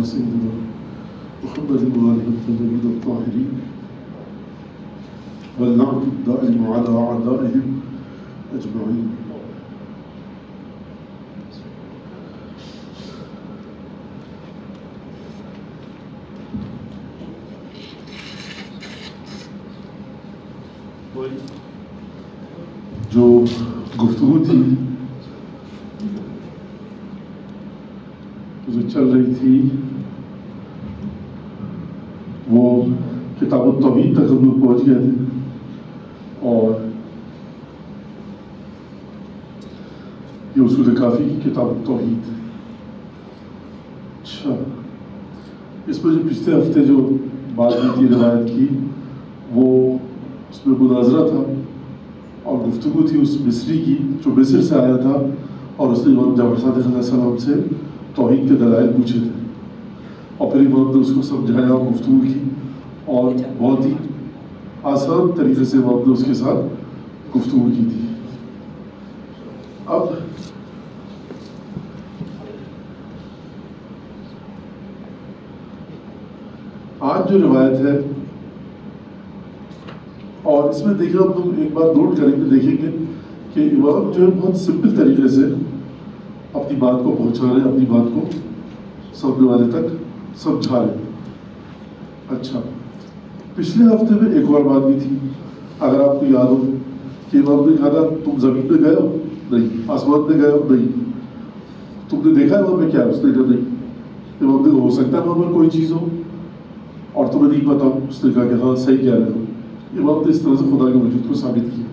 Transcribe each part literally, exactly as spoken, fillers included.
سيدنا محمد وآله الطيبين الطاهرين واللعنة الدائم على أعدائهم أجمعين. جو گفتگو تھی جو چل رہی تھی وہ کتاب التوحید تک ہم لوگ پہنچ گئے تھے، اور یہ اصول کافی کی کتاب التوحید. اچھا، اس میں جو پچھلے ہفتے جو بات ہوئی تھی روایت کی، وہ اس میں مناظرہ تھا اور گفتگو تھی اس مصری کی جو مصر سے آیا تھا، اور اس نے امام جعفر صادق علیہ السلام سے توحید کے دلائل پوچھے تھے، اور پھر امام نے اس کو سمجھایا اور گفتگو کی، اور بہت ہی آسان طریقے سے امام نے اس کے ساتھ گفتگو کی تھی. اب آج جو روایت ہے، اور اس میں دیکھیں ہم لوگ ایک بات نوٹ کریں گے، دیکھیں گے کہ امام جو ہے بہت سمپل طریقے سے اپنی بات کو پہنچا رہے ہیں، اپنی بات کو سامنے والے تک سمجھا رہے ہیں. اچھا، پچھلے ہفتے میں ایک اور بات بھی تھی، اگر آپ کو یاد ہو کہ امام نے کہا تھا تم زمین پہ گئے ہو؟ نہیں. آسمان پہ گئے ہو؟ نہیں. تم نے دیکھا ہے وہاں پہ کیا؟ اس نے کہا نہیں. امام نے ہو سکتا ہے وہاں پر کوئی چیز ہو اور تمہیں نہیں پتا؟ اس نے کہا کہ ہاں صحیح کہہ رہے ہو. امام نے اس طرح سے خدا کے وجود کو ثابت کیا.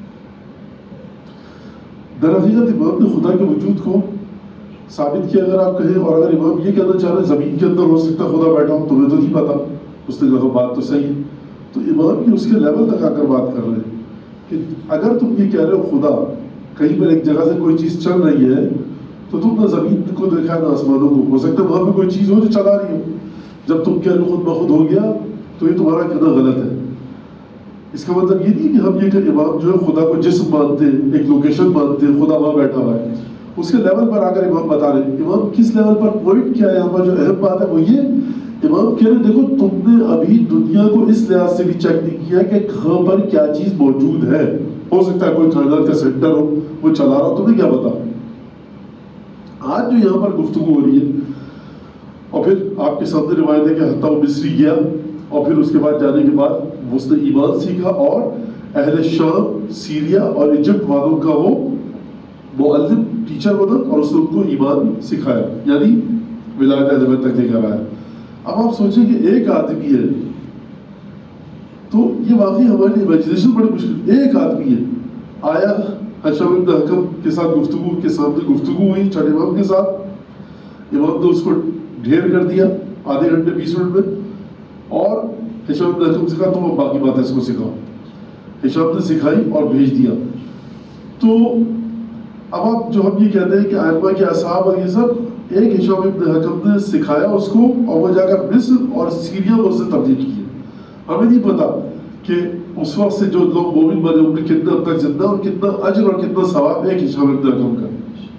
در حقیقت امام نے خدا کے وجود کو ثابت کیا اگر آپ کہیں، اور اگر امام یہ کہنا چاہ رہے ہیں زمین کے اندر ہو سکتا ہے خدا بیٹھا ہو، تمہیں تو نہیں پتا. اس نے کہا بات تو صحیح ہے. تو امام بھی اس کے لیول تک آ کر بات کر رہے ہیں کہ اگر تم یہ کہہ رہے ہو خدا کہیں پر ایک جگہ سے کوئی چیز چل رہی ہے، تو تم نہ زمین کو دیکھا ہے نہ آسمانوں کو، ہو سکتا ہے وہاں پہ کوئی چیز ہو جو چلا رہی ہو. جب تم کہہ رہے ہو خود بخود ہو گیا، تو یہ تمہارا کہنا غلط ہے. اس کا مطلب یہ نہیں کہ ہم یہ کہ امام جو ہے خدا کو جسم مانتے ہیں، ایک لوکیشن مانتے ہیں، خدا وہاں بیٹھا ہوا ہے. اس کے لیول پر آ کر امام بتا رہے ہیں. امام کس لیول پر، پوائنٹ کیا ہے یہاں پر جو اہم بات ہے وہ یہ، امام کہہ رہے دیکھو تم نے ابھی دنیا کو اس لحاظ سے بھی چیک نہیں کیا کہ کہاں پر کیا چیز موجود ہے. ہو سکتا ہے کوئی کائنات کا سینٹر ہو، وہ چلا رہا ہو، تمہیں کیا پتا. آج جو یہاں پر گفتگو ہو رہی ہے، اور پھر آپ کے سامنے روایت ہے کہ حتیٰ وہ مصری گیا، اور پھر اس کے بعد جانے کے بعد اس نے ایمان سیکھا، اور اہل شام، سیریا اور ایجپٹ والوں کا وہ معلم، ٹیچر بنا، اور اس نے ان کو ایمان سکھایا، یعنی ولایت اہل بیت تک لے کر آیا. اب آپ سوچیں کہ ایک آدمی ہے، تو یہ واقعی ہمارے لیے امیجنیشن بڑی مشکل. ایک آدمی ہے آیا، ہشام بن حکم کے ساتھ گفتگو کے سامنے گفتگو ہوئی چھٹے امام کے ساتھ. امام نے اس کو ڈھیر کر دیا آدھے گھنٹے بیس منٹ میں، اور ہشام بن حکم سے کہا تم اب باقی باتیں اس کو سکھاؤ. ہشام نے سکھائی اور بھیج دیا. تو اب آپ جو ہم یہ کہتے ہیں کہ ائمہ کے اصحاب اور یہ سب، ایک ہشام بن حکم نے سکھایا اس کو، اور وہ جا کر مصر اور سیریا میں اس نے تبلیغ کی. ہمیں نہیں پتا کہ اس وقت سے جو لوگ مومن بنے ان میں کتنا اب تک زندہ اور کتنا اجر اور کتنا ثواب ہے ایک ہشام بن حکم کا.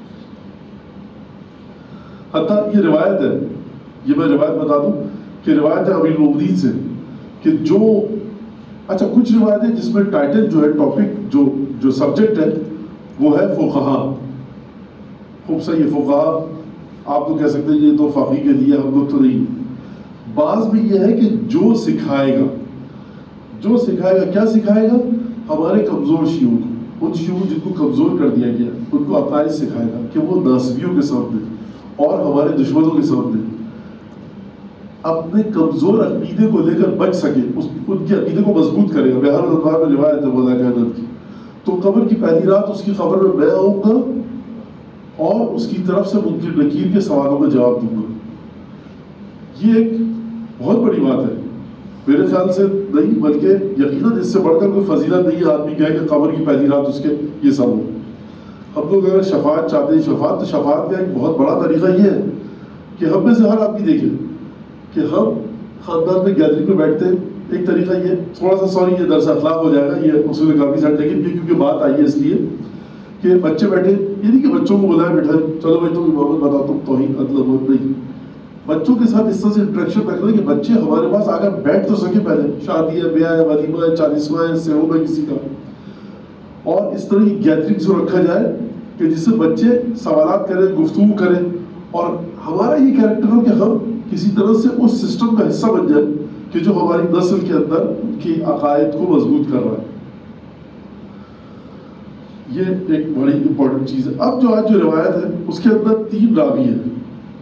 حتیٰ یہ روایت ہے، یہ میں روایت بتا دوں کہ روایت ہے امیر المومنین سے کہ جو اچھا کچھ روایت ہے جس میں ٹائٹل جو ہے، ٹاپک جو جو سبجیکٹ ہے وہ ہے فقہا. خوب صحیح ہے فقہا. آپ تو کہہ سکتے ہیں یہ تو فقیہ کے لیے، ہم لوگ تو نہیں. بعض میں یہ ہے کہ جو سکھائے گا، جو سکھائے گا کیا سکھائے گا؟ ہمارے کمزور شیعوں کو، ان شیعوں جن کو کمزور کر دیا گیا، ان کو عقائد سکھائے گا کہ وہ ناصبیوں کے سامنے اور ہمارے دشمنوں کے سامنے اپنے کمزور عقیدے کو لے کر بچ سکے، اس ان کے عقیدے کو مضبوط کرے گا. بہار الانوار میں روایت ہے مولا کائنات کی. تو قبر کی پہلی رات اس کی قبر میں میں آؤں گا اور اس کی طرف سے منکر نکیر کے سوالوں کا جواب دوں گا. یہ ایک بہت بڑی بات ہے میرے خیال سے نہیں، بلکہ یقیناً اس سے بڑھ کر کوئی فضیلت نہیں ہے آدمی کہے کہ قبر کی پہلی رات اس کے یہ سب ہو. ہم لوگ اگر شفاعت چاہتے ہیں، شفاعت تو شفاعت کا ایک بہت بڑا طریقہ یہ ہے کہ ہم میں سے ہر آدمی دیکھے کہ ہم خاندان میں گیدرنگ میں بیٹھتے ہیں. ایک طریقہ یہ تھوڑا سا سوری یہ درس اخلاق ہو جائے گا، یہ اصول کافی سیٹ، لیکن یہ کیونکہ بات آئی ہے اس لیے کہ بچے بیٹھے، یہ نہیں کہ بچوں کو بلائے بٹھائے چلو بھائی تم محمد بتاؤ تم توحید عدل امت نہیں. بچوں کے ساتھ اس طرح سے انٹریکشن رکھنا کہ بچے ہمارے پاس آ کر بیٹھ تو سکے. پہلے شادی ہے, بیاہ ہے, ولیمہ ہے, چالیسواں ہے, سیوم ہے کسی کا, اور اس طرح کی گیدرنگس کو رکھا جائے کہ جس سے بچے سوالات کریں, گفتگو کریں, اور ہمارا یہ کیریکٹر ہو کہ ہم کسی طرح سے اس سسٹم کا حصہ بن جائیں کہ جو ہماری نسل کے اندر ان کی عقائد کو مضبوط کر رہا ہے. یہ ایک بڑی امپورٹنٹ چیز ہے. اب جو آج جو روایت ہے اس کے اندر تین راوی ہیں.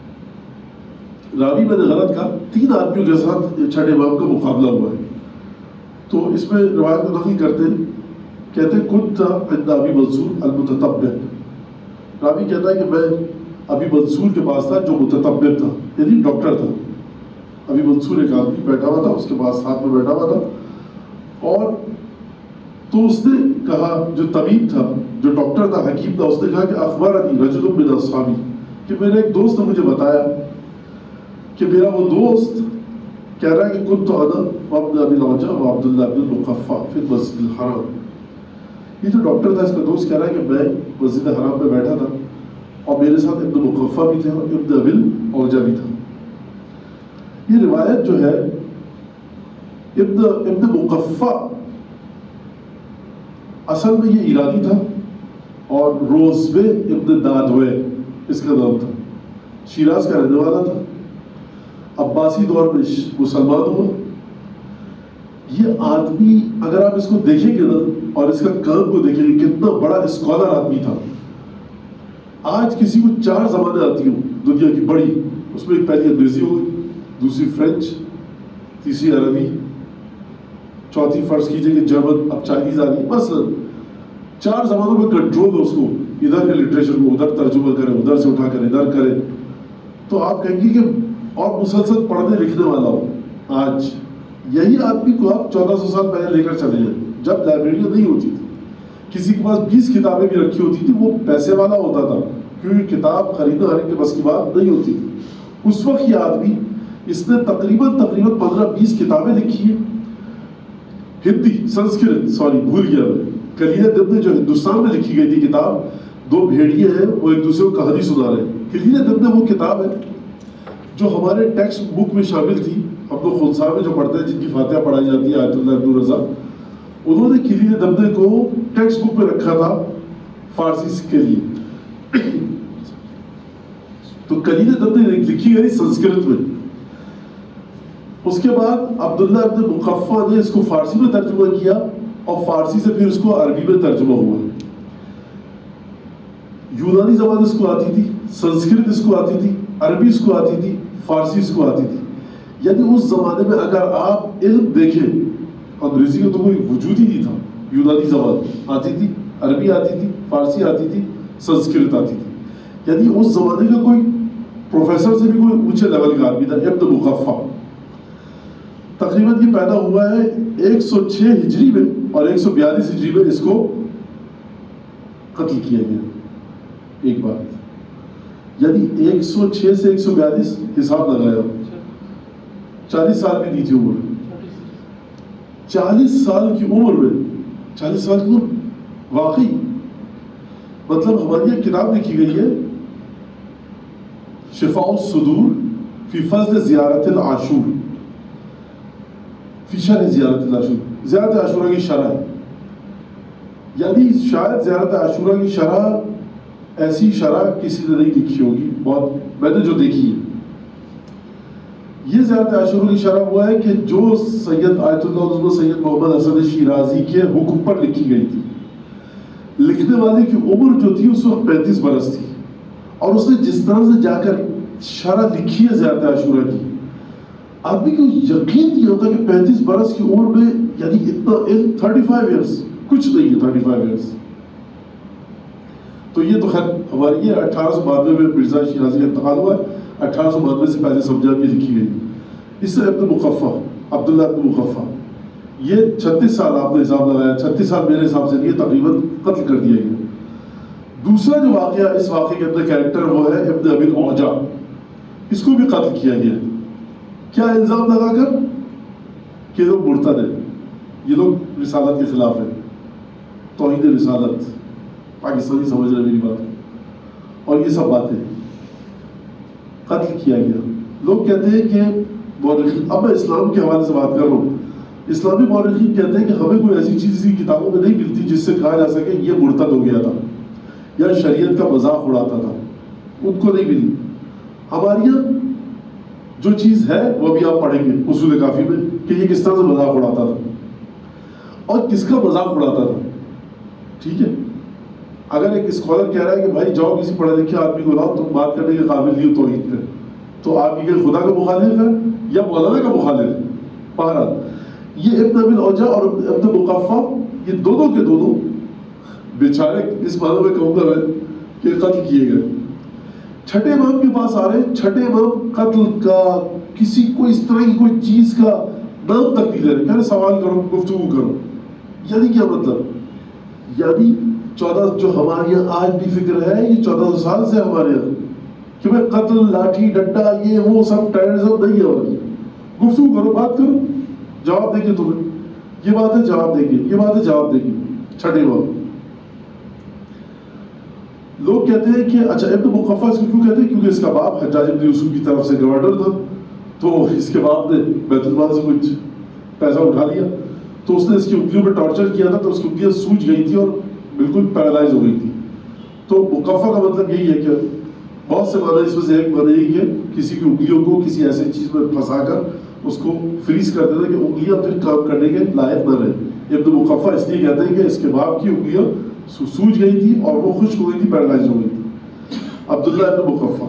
راوی میں نے غلط کہا, تین آدمیوں کے ساتھ چھٹے امام کا مقابلہ ہوا ہے. تو اس میں روایت کو نقل کرتے ہیں, کہتے ہیں کنت عند ابی منصور المتتبع. راوی کہتا ہے کہ میں ابی منصور کے پاس تھا جو متتبع تھا, یعنی ڈاکٹر تھا. ابی منصور ایک آدمی بیٹھا ہوا تھا, اس کے پاس ہاتھ میں بیٹھا ہوا تھا, اور تو اس نے کہا, جو طبیب تھا, جو ڈاکٹر تھا, حکیم تھا, اس نے کہا کہ اخبرنی رجل من اصحابی, کہ میرے ایک دوست نے مجھے بتایا کہ میرا وہ دوست کہہ رہا ہے کہ کنت انا وابن ابی العوجہ وعبداللہ بن المقفع فی المسجد الحرام. یہ جو ڈاکٹر تھا اس کا دوست کہہ رہا ہے کہ میں مسجد حرام میں بیٹھا تھا اور میرے ساتھ ابن مقفع بھی تھے اور ابن ابی العوجہ بھی تھا. یہ روایت جو ہے ابن ابن مقفع اصل میں یہ ایرانی تھا, اور روزبے ابن دادوے اس کا نام تھا. شیراز کا رہنے والا تھا, عباسی دور میں مسلمان ہوا. یہ آدمی اگر آپ اس کو دیکھیں گے نا اور اس کا کام کو دیکھیں گے, کتنا بڑا اسکالر آدمی تھا. آج کسی کو چار زبانیں آتی ہوں دنیا کی بڑی, اس میں ایک پہلی انگریزی ہوگی, دوسری فرینچ, تیسری عربی, چوتھی فرض کیجئے کہ جرمن, اب چائنیز آ گئی. بس چار زبانوں میں کنٹرول ہو اس کو, ادھر کے لٹریچر کو ادھر ترجمہ کرے, ادھر سے اٹھا کر ادھر کرے. تو آپ کہیں گے کہ اور مسلسل پڑھنے لکھنے والا ہو. آج یہی آدمی کو آپ چودہ سو سال پہلے لے کر چلے جائیں, جب لائبریریاں نہیں ہوتی تھی, کسی کے پاس بیس کتابیں بھی رکھی ہوتی تھی, وہ پیسے والا ہوتا تھا, کیونکہ کتاب خریدنا ہر ایک کے بس کی بات نہیں ہوتی تھی. اس وقت یہ آدمی, اس نے تقریباً تقریباً پندرہ بیس کتابیں لکھی ہیں. ہندی, سنسکرت, سوری بھول گیا میں, کلیلہ دب نے جو ہندوستان میں لکھی گئی تھی کتاب, دو بھیڑیے ہیں وہ ایک دوسرے کو کہانی سنا رہے ہیں. کلیلہ دب نے وہ کتاب ہے جو ہمارے ٹیکسٹ بک میں شامل تھی. ہم لوگ خنسا میں جو پڑھتے ہیں, جن کی فاتحہ پڑھائی جاتی ہے, آیت اللہ ابن رضا, انہوں نے کلیلہ دب کو ٹیکسٹ بک میں رکھا تھا فارسی کے لیے. تو کلیلہ دب نے لکھی گئی سنسکرت میں. اس کے بعد عبداللہ ابن مقفع نے اس کو فارسی میں ترجمہ کیا, اور فارسی سے پھر اس کو عربی میں ترجمہ ہوا. یونانی زبان اس کو آتی تھی, سنسکرت اس کو آتی تھی, عربی اس کو آتی تھی, فارسی اس کو آتی تھی. یعنی اس زمانے میں اگر آپ علم دیکھیں, انگریزی کا تو کوئی وجود ہی نہیں تھا. یونانی زبان آتی تھی, عربی آتی تھی, فارسی آتی تھی, سنسکرت آتی تھی. یعنی اس زمانے کا کوئی پروفیسر سے بھی کوئی اونچے لیول کا آدمی تھا. ابن مقفع تقریباً یہ پیدا ہوا ہے ایک سو چھ ہجری میں, اور ایک سو بیالیس ہجری میں اس کو قتل کیا گیا. ایک بات, یعنی ایک سو چھ سے ایک سو بیالیس حساب لگایا, چالیس سال بھی نہیں تھی عمر. چالیس سال کی عمر میں, چالیس سال کی عمر واقعی, مطلب ہماری ایک کتاب لکھی گئی ہے شفاء الصدور فی فضل زیارت العاشور, فی شرح زیارت العاشور, زیارت عاشورہ کی شرح ہے. یعنی شاید زیارت عاشورہ کی شرح ایسی شرح کسی نے نہیں لکھی ہوگی, بہت میں نے جو دیکھی ہے. یہ زیارت عاشورہ کی شرح ہوا ہے کہ جو سید آیت اللہ عظمہ سید محمد حسن شیرازی کے حکم پر لکھی گئی تھی. لکھنے والے کی عمر جو تھی اس وقت پینتیس برس تھی, اور اس نے جس طرح سے جا کر شرح لکھی ہے زیارت عاشورہ کی, آدمی کو یقین نہیں ہوتا کہ پینتیس برس کی عمر میں, یعنی اتنا علم, تھرٹی فائیو ایئرس کچھ نہیں ہے, تھرٹی فائیو ایئرس. تو یہ تو خیر ہماری یہ اٹھارہ سو بانوے میں مرزا شیرازی کا انتقال ہوا ہے. اٹھارہ سو بانوے سے پہلے سمجھا بھی لکھی گئی. اس سے ابن مقفع, عبداللہ ابن مقفع, یہ چھتیس سال آپ نے حساب لگایا, چھتیس سال میرے حساب سے نہیں, تقریباً قتل کر دیا گیا. دوسرا جو واقعہ اس واقعے کے اندر کیریکٹر وہ ہے ابن ابی العوجہ, اس کو بھی قتل کیا گیا. کیا الزام لگا کر کہ یہ لوگ مرتد ہیں, یہ لوگ رسالت کے خلاف ہیں, توحید رسالت, پاکستانی سمجھ رہے میری بات, اور یہ سب باتیں. قتل کیا گیا. لوگ کہتے ہیں کہ مورخین، اب میں اسلام کے حوالے سے بات کر رہا ہوں، اسلامی مورخین کہتے ہیں کہ ہمیں کوئی ایسی چیز کی کتابوں میں نہیں ملتی جس سے کہا جا سکے یہ مرتد ہو گیا تھا یا شریعت کا مذاق اڑاتا تھا، ان کو نہیں ملی. ہمارے یہاں جو چیز ہے وہ بھی آپ پڑھیں گے اصول کافی میں کہ یہ کس طرح سے مذاق اڑاتا تھا اور کس کا مذاق اڑاتا تھا. ٹھیک ہے، اگر ایک اسکالر کہہ رہا ہے کہ بھائی جاؤ کسی پڑھے لکھے آدمی کو لاؤ، تم بات کرنے کے قابل نہیں ہو توحید پہ، تو آپ یہ خدا کا مخالف ہے یا مولانا کا مخالف ہے. بہرحال یہ ابن ابی الاوجاع اور ابن مقفع یہ دونوں کے دونوں بیچارے اس معنی میں کہوں گا میں کہ قتل کیے گئے. چھٹے امام کے پاس آ رہے ہیں، چھٹے امام قتل کا کسی کو اس طرح کی کوئی چیز کا نام تک نہیں لے رہے، کہہ رہے سوال کرو، گفتگو کرو. یعنی کیا مطلب؟ یعنی چودہ جو ہمارے یہاں آج بھی فکر ہے، یہ چودہ سو سال سے ہمارے یہاں کہ میں قتل، لاٹھی ڈنڈا، یہ وہ سب ٹیررزم نہیں ہے ہماری. گفتگو کرو، بات کرو، جواب دیں گے تمہیں. یہ بات ہے جواب دیں گے، یہ بات ہے جواب دیں گے. چھٹے امام لوگ کہتے ہیں کہ اچھا ابن مقفع اس کو کیوں کہتے ہیں؟ کیونکہ اس کا باپ حجاج بن یوسف کی طرف سے گورنر تھا، تو اس کے باپ نے بیت المال سے کچھ پیسہ اٹھا لیا، تو اس نے اس کی انگلیوں پہ ٹارچر کیا تھا، تو اس کی انگلیاں سوج گئی تھی اور بالکل پیرالائز ہو گئی تھی. تو مقفع کا مطلب یہی ہے کہ بہت سے معنی اس میں سے ایک معنی یہی ہے کسی کی انگلیوں کو کسی ایسی چیز میں پھنسا کر اس کو فریز کر دیتا کہ انگلیاں پھر کام کرنے کے لائق نہ رہے. ابن مقفع اس لیے کہتے ہیں کہ اس کے باپ کی انگلیاں سوج گئی تھی اور وہ خشک ہو گئی تھی، پیرالائز ہو گئی تھی. عبداللہ ابن مقفع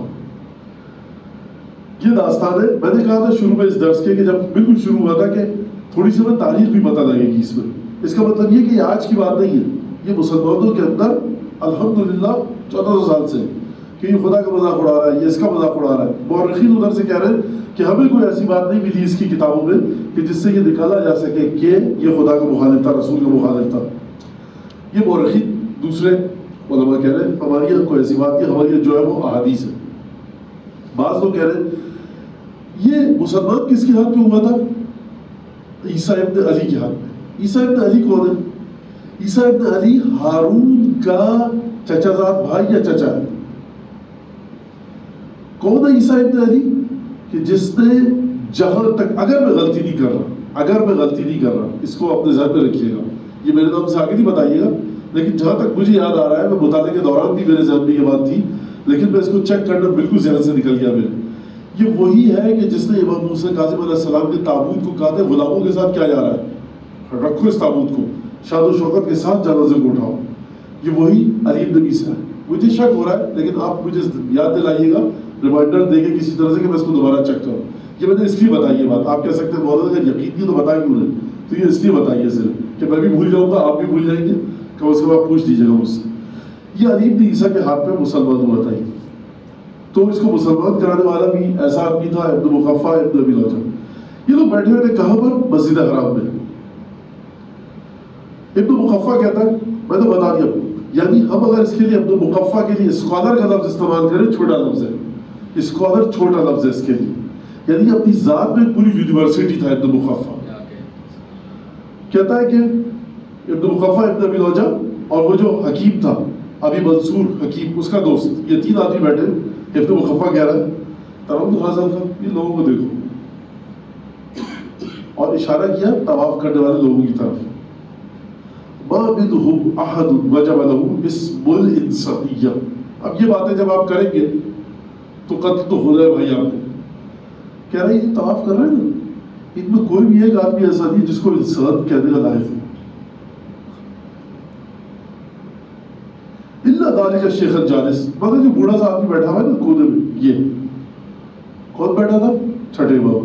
یہ داستان ہے. میں نے کہا تھا شروع میں اس درس کے کہ جب بالکل شروع ہوا تھا کہ تھوڑی سی میں تاریخ بھی پتہ لگے گی اس میں. اس کا مطلب یہ کہ یہ آج کی بات نہیں ہے، یہ مسلمانوں کے اندر الحمدللہ چودہ سو سال سے کہ یہ خدا کا مذاق اڑا رہا ہے، یہ اس کا مذاق اڑا رہا ہے. مورخین ادھر سے کہہ رہے ہیں کہ ہمیں کوئی ایسی بات نہیں ملی اس کی کتابوں میں کہ جس سے یہ نکالا جا سکے کہ یہ خدا کا مخالف تھا، رسول کا مخالف تھا. یہ مورخین دوسرے علماء کہہ رہے ہیں ہماری یہاں کوئی ایسی بات نہیں، ہماری جو ہے وہ احادیث ہے. بعض لوگ کہہ رہے ہیں یہ مسلمان کس کے ہاتھ میں ہوا تھا؟ عیسیٰ ابن علی کے ہاتھ میں. عیسیٰ ابن علی کون ہے؟ عیسیٰ ابن علی ہارون کا چچا زاد بھائی یا چچا ہے. کون ہے عیسیٰ ابن علی؟ کہ جس نے جہاں تک، اگر میں غلطی نہیں کر رہا اگر میں غلطی نہیں کر رہا اس کو اپنے ذہن میں رکھیے گا، یہ میرے نام سے آگے نہیں بتائیے گا، لیکن جہاں تک مجھے یاد آ رہا ہے، میں مطالعے کے دوران بھی میرے ذہن میں یہ بات تھی، لیکن میں اس کو چیک کرنا بالکل ذہن سے نکل گیا میرے. یہ وہی ہے کہ جس نے امام موسیٰ کاظم علیہ السلام کے تابوت کو کہا تھا غلاموں کے ساتھ کیا جا رہا ہے، رکھو اس تابوت کو، شاد و شوکت کے ساتھ جنازے کو اٹھاؤ. یہ وہی علی بن ابی سے ہے. مجھے شک ہو رہا ہے لیکن آپ مجھے یاد دلائیے گا، ریمائنڈر دے کے کسی طرح سے کہ میں اس کو دوبارہ چیک کروں. یہ میں نے اس لیے بتائی یہ بات، آپ کہہ سکتے ہیں مولانا اگر یقین نہیں تو بتائیں کیوں نہیں، تو یہ اس لیے بتائیے صرف کہ میں بھی بھول جاؤں گا، آپ بھی بھول جائیں گے، کہ اس کے بعد پوچھ لیجیے گا مجھ سے. یہ علی بن عیسیٰ کے ہاتھ میں مسلمان ہوا تھا، تو اس کو مسلمان کرانے والا بھی ایسا آدمی تھا ابن مقفع ابن ابی الاوجاع. یہ لوگ بیٹھے ہوئے تھے کہاں پر؟ مسجد حرام میں. ابن مقفع کہتا ہے، میں نے بتا دیا، یعنی ہم اگر اس کے لیے ابن مقفع کے لیے اسکالر کا لفظ استعمال کریں، چھوٹا لفظ ہے، اسکالر چھوٹا لفظ ہے اس کے لیے، یعنی اپنی ذات میں پوری یونیورسٹی تھا ابن مقفع. کہتا ہے کہ ابن مقفع ابن ابی الاوجاع اور وہ جو حکیم تھا ابی منصور حکیم، اس کا دوست، یہ تین آدمی بیٹھے. ابن مقفع کہہ رہا ہے ترون غزل کا، یہ لوگوں کو دیکھو، اور اشارہ کیا طواف کرنے والے لوگوں کی طرف. ما منهم احد وجب له اسم الانسانیہ. اب یہ باتیں جب آپ کریں گے تو قتل تو ہو جائے بھائی آپ کو. کہہ رہے ہیں طواف کر رہے ہیں نا، ان میں کوئی بھی ایک آدمی ایسا نہیں جس کو انسان کہنے کا لائق ہو. اللہ ذالک الشیخ الجالس، مگر جو بوڑھا سا آدمی بیٹھا ہوا ہے نا کونے میں، یہ کون بیٹھا تھا؟ چھٹے بابو.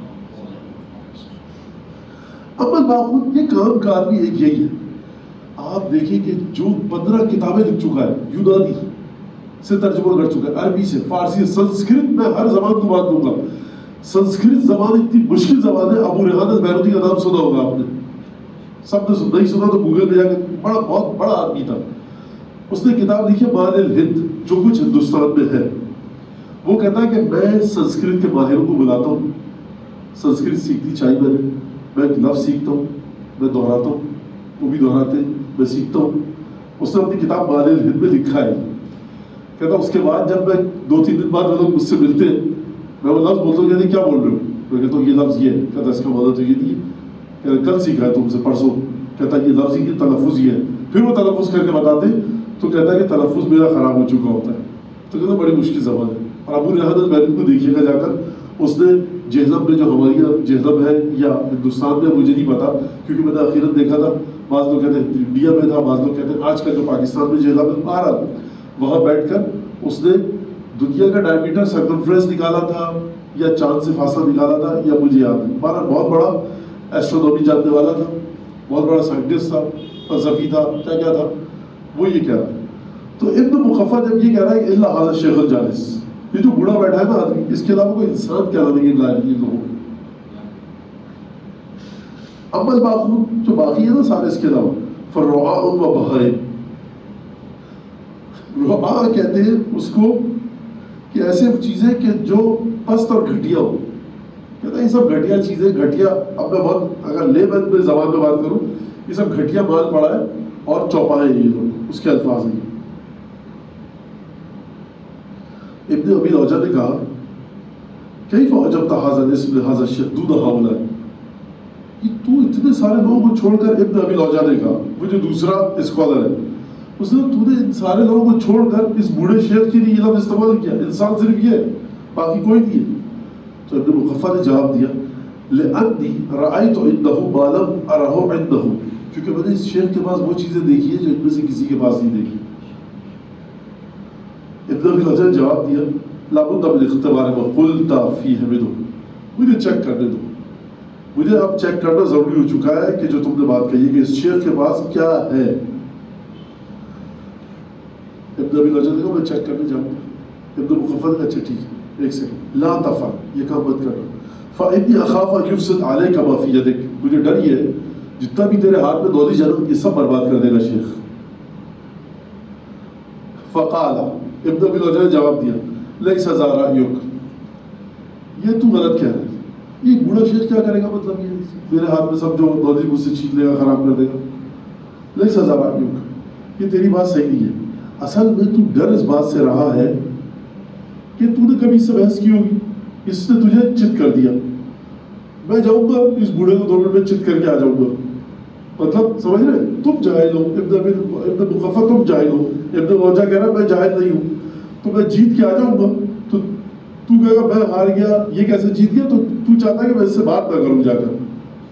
اما باخود یہ کام کا آدمی ایک یہی ہے. آپ دیکھیں کہ جو پندرہ کتابیں لکھ چکا ہے، یونانی سے ترجمہ کر چکا ہے، عربی سے، فارسی سے، سنسکرت میں ہر زبان کو بات دوں گا. سنسکرت زبان اتنی مشکل زبان ہے. ابو ریحان البیروتی کا نام سنا ہوگا آپ نے، سب نے نہیں سنا تو گوگل پہ جا کے، بڑا بہت بڑا آدمی تھا. اس نے کتاب لکھی ہے مان الہند، جو کچھ ہندوستان میں ہے. وہ کہتا ہے کہ میں سنسکرت کے ماہروں کو بلاتا ہوں، سنسکرت سیکھنی چاہیے میں نے، میں ایک لفظ سیکھتا ہوں، میں دہراتا ہوں، وہ بھی دہراتے ہیں، میں سیکھتا ہوں. اس نے اپنی کتاب مان الہند میں لکھا ہے. کہتا اس کے بعد جب میں دو تین دن بعد وہ لوگ مجھ سے ملتے ہیں میں وہ لفظ بولتا ہوں کہتے کیا بول رہے ہو؟ میں کہتا ہوں یہ لفظ یہ ہے. کہتا اس کا مطلب تو یہ نہیں ہے. کہتا کل سیکھا ہے تم سے پرسوں. کہتا یہ لفظ یہ تلفظ یہ ہے. پھر وہ تلفظ کر کے بتاتے تو کہتا ہے کہ تلفظ میرا خراب ہو چکا ہوتا ہے. تو کہتا بڑی مشکل زبان ہے. اور ابو ریحان البیرونی کو دیکھیے گا جا کر, اس نے جہلم میں جو ہماری جہلم ہے یا ہندوستان میں مجھے نہیں پتا کیونکہ میں نے اخیراً دیکھا تھا, بعض لوگ کہتے ہیں انڈیا میں تھا, بعض لوگ کہتے ہیں آج کل جو پاکستان میں جہلم ہے بہرحال وہاں بیٹھ کر اس نے دنیا کا ڈائمیٹر سرکمفرنس نکالا تھا یا چاند سے فاصلہ نکالا تھا یا مجھے یاد ہے. بہرحال بہت بڑا ایسٹرونومی جاننے والا تھا, بہت بڑا سائنٹسٹ تھا, فلسفی تھا, کیا کیا تھا. وہ یہ کہہ رہا ہے. تو ابن مخفا جب یہ کہہ رہا ہے کہ اللہ حاضر شیخ الجالس, یہ جو بوڑھا بیٹھا ہے نا آدمی, اس کے علاوہ کوئی انسان کیا نہیں ہے ان لوگوں کو. عمل باقون جو باقی ہے نا سارے اس کے علاوہ, فرعاء و بہائم. رعاء کہتے ہیں اس کو کہ ایسے چیزیں کہ جو پست اور گھٹیا ہو. کہتا ہے یہ سب گھٹیا چیزیں, گھٹیا, اب میں بہت اگر لے بند میں زبان میں بات کروں, یہ سب گھٹیا مال پڑا ہے اور چوپائے یہ لوگ, اس کے الفاظ ہیں. ابن ابی روجہ نے کہا کیف عجبت هذا الاسم لهذا الشيخ دون هؤلاء, کہ تو اتنے سارے لوگوں کو چھوڑ کر, ابن ابی روجہ نے کہا, وہ جو دوسرا اسکالر ہے, اس نے تو نے ان سارے لوگوں کو چھوڑ کر اس بوڑھے شیخ کے لیے یہ لفظ استعمال کیا, انسان صرف یہ ہے باقی کوئی نہیں ہے. تو ابن مخفا نے جواب دیا لأنی رأیت عنده ما لم ارہ عنده, کیونکہ میں نے اس شیخ کے پاس وہ چیزیں دیکھی ہیں جو ان میں سے کسی کے پاس نہیں دیکھی. ابن ابی روجہ نے جواب دیا لابد من الاختبار وقلت فیہ منہ, مجھے چیک کرنے دو, مجھے اب چیک کرنا ضروری ہو چکا ہے کہ جو تم نے بات کہی ہے کہ اس شیخ کے پاس کیا ہے. ابن ابی روجہ نے کہا میں چیک کرنے جاؤں گا. ابن مخفا نے کہا اچھا ٹھیک ہے, ایک سیکنڈ, لا تفعل, یہ کام مت کرنا, فإنی اخاف ان یفسد علیک ما فی یدک, مجھے ڈر یہ ہے جتنا بھی تیرے ہاتھ میں نالج ہے نا یہ سب برباد کر دے گا شیخ. فقال, ابن ابی روجہ نے جواب دیا لیس ذا رأیک, یہ تو غلط کہہ رہا ہے, یہ بوڑھا شیخ کیا کرے گا, مطلب یہ میرے ہاتھ میں سب جو نالج مجھ سے چھین لے گا, خراب کر دے گا. لیس ذا رأیک, یہ تیری بات صحیح نہیں ہے. اصل میں تو ڈر اس بات سے رہا ہے کہ تو نے کبھی اس سے بحث کی ہوگی, اس نے تجھے چت کر دیا, میں جاؤں گا اس بوڑھے کو دو منٹ میں چت کر کے آ جاؤں گا. مطلب سمجھ رہے, تم جاہل ہو, ابن مخفا تم جاہل ہو. ابن روجہ کہہ رہا میں جاہل نہیں ہوں, تو میں جیت کے آ جاؤں گا. تو تو کہے گا میں ہار گیا, یہ کیسے جیت گیا, تو تو چاہتا ہے کہ میں اس سے بات نہ کروں جا کر.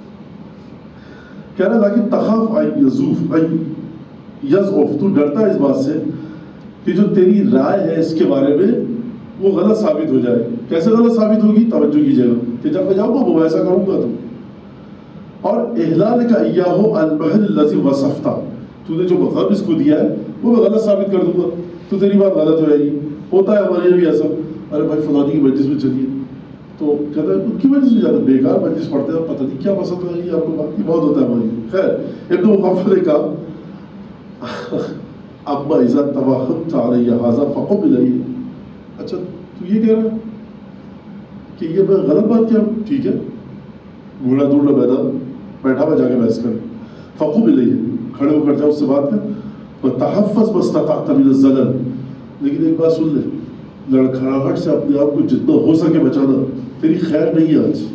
کہہ رہا لیکن تخاف آئی یزوف آئی یزعف, تو ڈرتا ہے اس بات سے کہ جو تیری رائے ہے اس کے بارے میں وہ غلط ثابت ہو جائے. کیسے غلط ثابت ہوگی, توجہ کیجیے گا کہ جب میں جاؤں گا مباحثہ کروں گا تو. اور احلال کا ایاہ المحل الذی وصفتا, تو نے جو مقام اس کو دیا ہے وہ میں غلط ثابت کر دوں گا تو تیری بات غلط ہو جائے گی. ہوتا ہے ہمارے یہاں بھی ایسا, ارے بھائی فلانی کی مجلس میں چلیے, تو کہتا ہے ان کی مجلس میں جاتا ہے, بیکار مجلس پڑھتے ہیں, پتہ نہیں کیا پسند آئے گی آپ کو, بات بہت ہوتا ہے ہماری. خیر ابن مخفا نے کہا اما اذا توہمت علی ھذا فقم الیہ, اچھا تو یہ کہہ رہا ہے کہ یہ میں غلط بات کیا, ٹھیک ہے, بوڑھا دوڑا میدان بیٹھا ہوا, جا کے بحث کر. فقم الیہ, کھڑے ہو کر جاؤ, اس سے بات کر. وتحفظ ما استطعت من الزلل, لیکن ایک بات سن لے, لڑکھڑاہٹ سے اپنے آپ کو جتنا ہو سکے بچانا, تیری خیر نہیں ہے آج.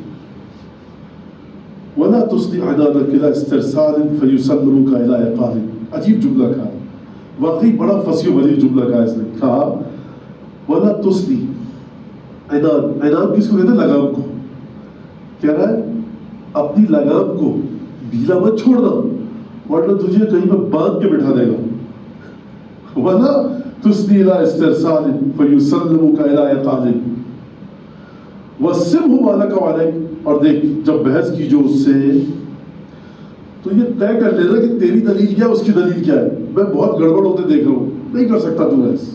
ولا تصدی عنانک الی استرسال فیسلمک الی عقال, عجیب جملہ کہا, واقعی بڑا فصیح و بلیغ جملہ کہا اس نے. کہا ولا تصدی عنان, عنان کس کو کہتے ہیں, لگام کو. کہہ رہا ہے اپنی لگام کو ڈھیلا مت چھوڑنا ورنہ تجھے کہیں پہ باندھ کے بٹھا دے گا. ولا تصدی الی استرسال فیسلمک الی عقال وسمہ ما لک وعلیک, اور دیکھ جب بحث کی جو اس سے تو یہ طے کر لینا کہ تیری دلیل کیا, اس کی دلیل کیا ہے. میں بہت گڑبڑ ہوتے دیکھ رہا ہوں, نہیں کر سکتا تو بحث.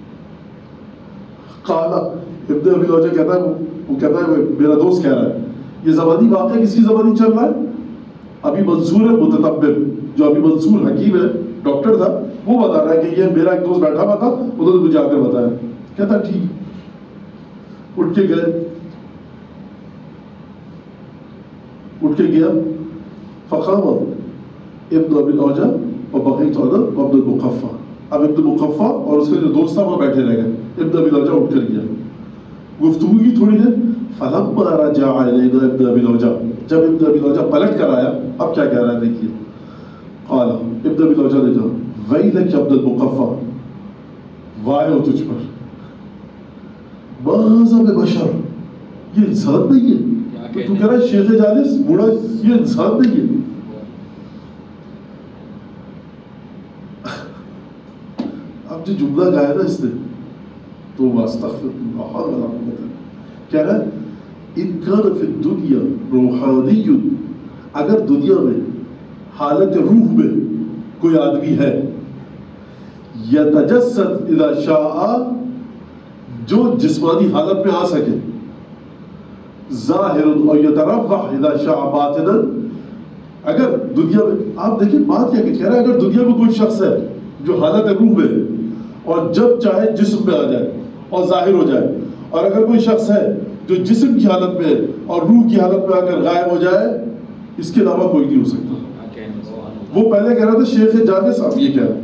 قال ابن ابی روجہ کہتا ہے, وہ کہتا ہے میرا دوست کہہ رہا ہے, یہ زبانی واقعہ کس کی زبانی چل رہا ہے, ابھی منصور متطبب, جو ابھی منصور حکیم ہے, ڈاکٹر تھا, وہ بتا رہا ہے کہ یہ میرا ایک دوست بیٹھا ہوا تھا, انہوں نے مجھے آ کر بتایا. کہتا ٹھیک, اٹھ کے گئے, اٹھ کے گیا. فقام ابن ابی روجہ اور بقیت انا وابن المخفا, اب ابن مخفا اور اس کے جو دوست تھا وہ بیٹھے رہ گئے. ابن ابی روجہ اٹھ کر گیا. گفتگو کی تھوڑی دیر. فلما رجع الینا ابن ابی لوجا، جب ابن ابی لوجا پلٹ کر آیا اب کیا کہہ رہا ہے دیکھیے. قال ابن ابی لوجا نے کہا ویلک عبد المقفع، وائے ہو تجھ پر، ما ھذا ببشر، یہ انسان نہیں ہے. تو کہہ رہا ہے شیخ جالس بوڑھا، یہ انسان نہیں ہے. اب جو جملہ گایا نا اس نے تو واستغفر اللہ ولا قوت، کہہ رہا ہے ان کان فی الدنیا روحانی، اگر دنیا میں حالت روح میں کوئی آدمی ہے، یتجسد اذا شاء، جو جسمانی حالت میں آ سکے، ظاہر اور یترفع اذا شاء باطنا، اگر دنیا میں، آپ دیکھیں بات کیا کہ کہہ رہا ہے اگر دنیا میں کوئی شخص ہے جو حالت روح میں ہے اور جب چاہے جسم میں آ جائے اور ظاہر ہو جائے، اور اگر کوئی شخص ہے جو جسم کی حالت میں ہے اور روح کی حالت میں آ کر غائب ہو جائے، اس کے علاوہ کوئی نہیں ہو سکتا. وہ پہلے کہہ رہا تھا شیخ جالس، اب یہ کہہ رہا.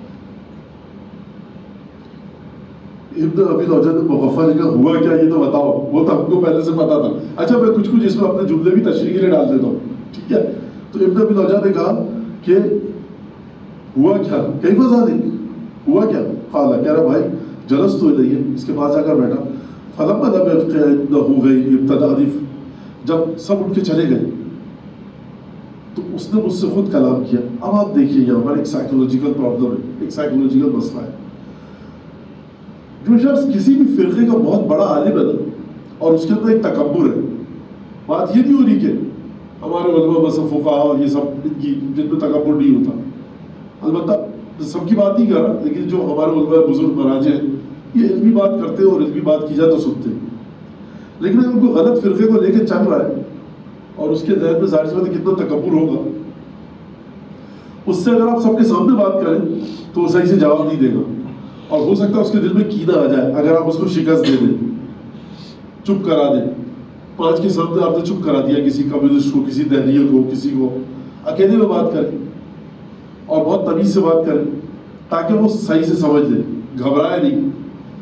ابن ابی لوجا نے مغفر نے کہا ہوا کیا یہ تو بتاؤ، وہ تو ہم کو پہلے سے پتا تھا. اچھا میں کچھ کچھ اس میں اپنے جملے بھی تشریح کے لیے ڈال دیتا ہوں، ٹھیک ہے. تو ابن ابی لوجا نے کہا کہ ہوا کیا، کیف ذالک، ہوا کیا. قال، کہہ رہا بھائی جلست الیہ، اس کے پاس جا کر بیٹھا. فلما لم يبق عنده غیر ابتدأ ردف، جب سب اٹھ کے چلے گئے تو اس نے مجھ سے خود کلام کیا. اب آپ دیکھیے یہاں پر ایک سائیکولوجیکل پرابلم ہے، ایک سائیکولوجیکل مسئلہ ہے. جو شخص کسی بھی فرقے کا بہت بڑا عالم ہے نا اور اس کے اندر ایک تکبر ہے، بات یہ نہیں ہو رہی کہ ہمارے علماء مثلا فقہاء اور یہ سب ان کی جن میں تکبر نہیں ہوتا، البتہ سب کی بات نہیں کر رہا، لیکن جو ہمارے علماء بزرگ مراجع ہیں یہ علمی بات کرتے ہیں اور علمی بات کی جائے تو سنتے ہیں. لیکن اگر ان کو غلط فرقے کو لے کے چل رہا ہے اور اس کے ذہن میں ظاہر سی بات ہے کتنا تکبر ہوگا، اس سے اگر آپ سب کے سامنے بات کریں تو وہ صحیح سے جواب نہیں دے گا، اور ہو سکتا ہے اس کے دل میں کینہ آ جائے اگر آپ اس کو شکست دے دیں، چپ کرا دیں. پانچ کے سامنے آپ نے چپ کرا دیا کسی کمیونسٹ کو، کسی دہریے کو، کسی کو، اکیلے میں بات کریں اور بہت تمیز سے بات کریں تاکہ وہ صحیح سے سمجھ لے، گھبرائے نہیں.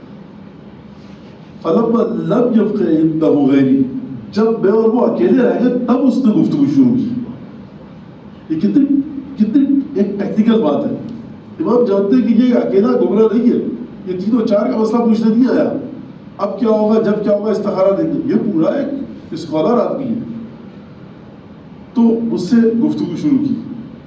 فلما لم يبق عنده غیری، جب میں اور وہ اکیلے رہ گئے تب اس نے گفتگو شروع کی. یہ کتنی کتنی ایک ٹیکنیکل بات ہے. امام جانتے ہیں کہ یہ اکیلا گمراہ نہیں ہے، یہ تین و چار کا مسئلہ پوچھنے نہیں آیا اب کیا ہوگا جب کیا ہوگا استخارہ دیں گے، یہ پورا ایک اسکالر آدمی ہے. تو مجھ سے گفتگو شروع کی.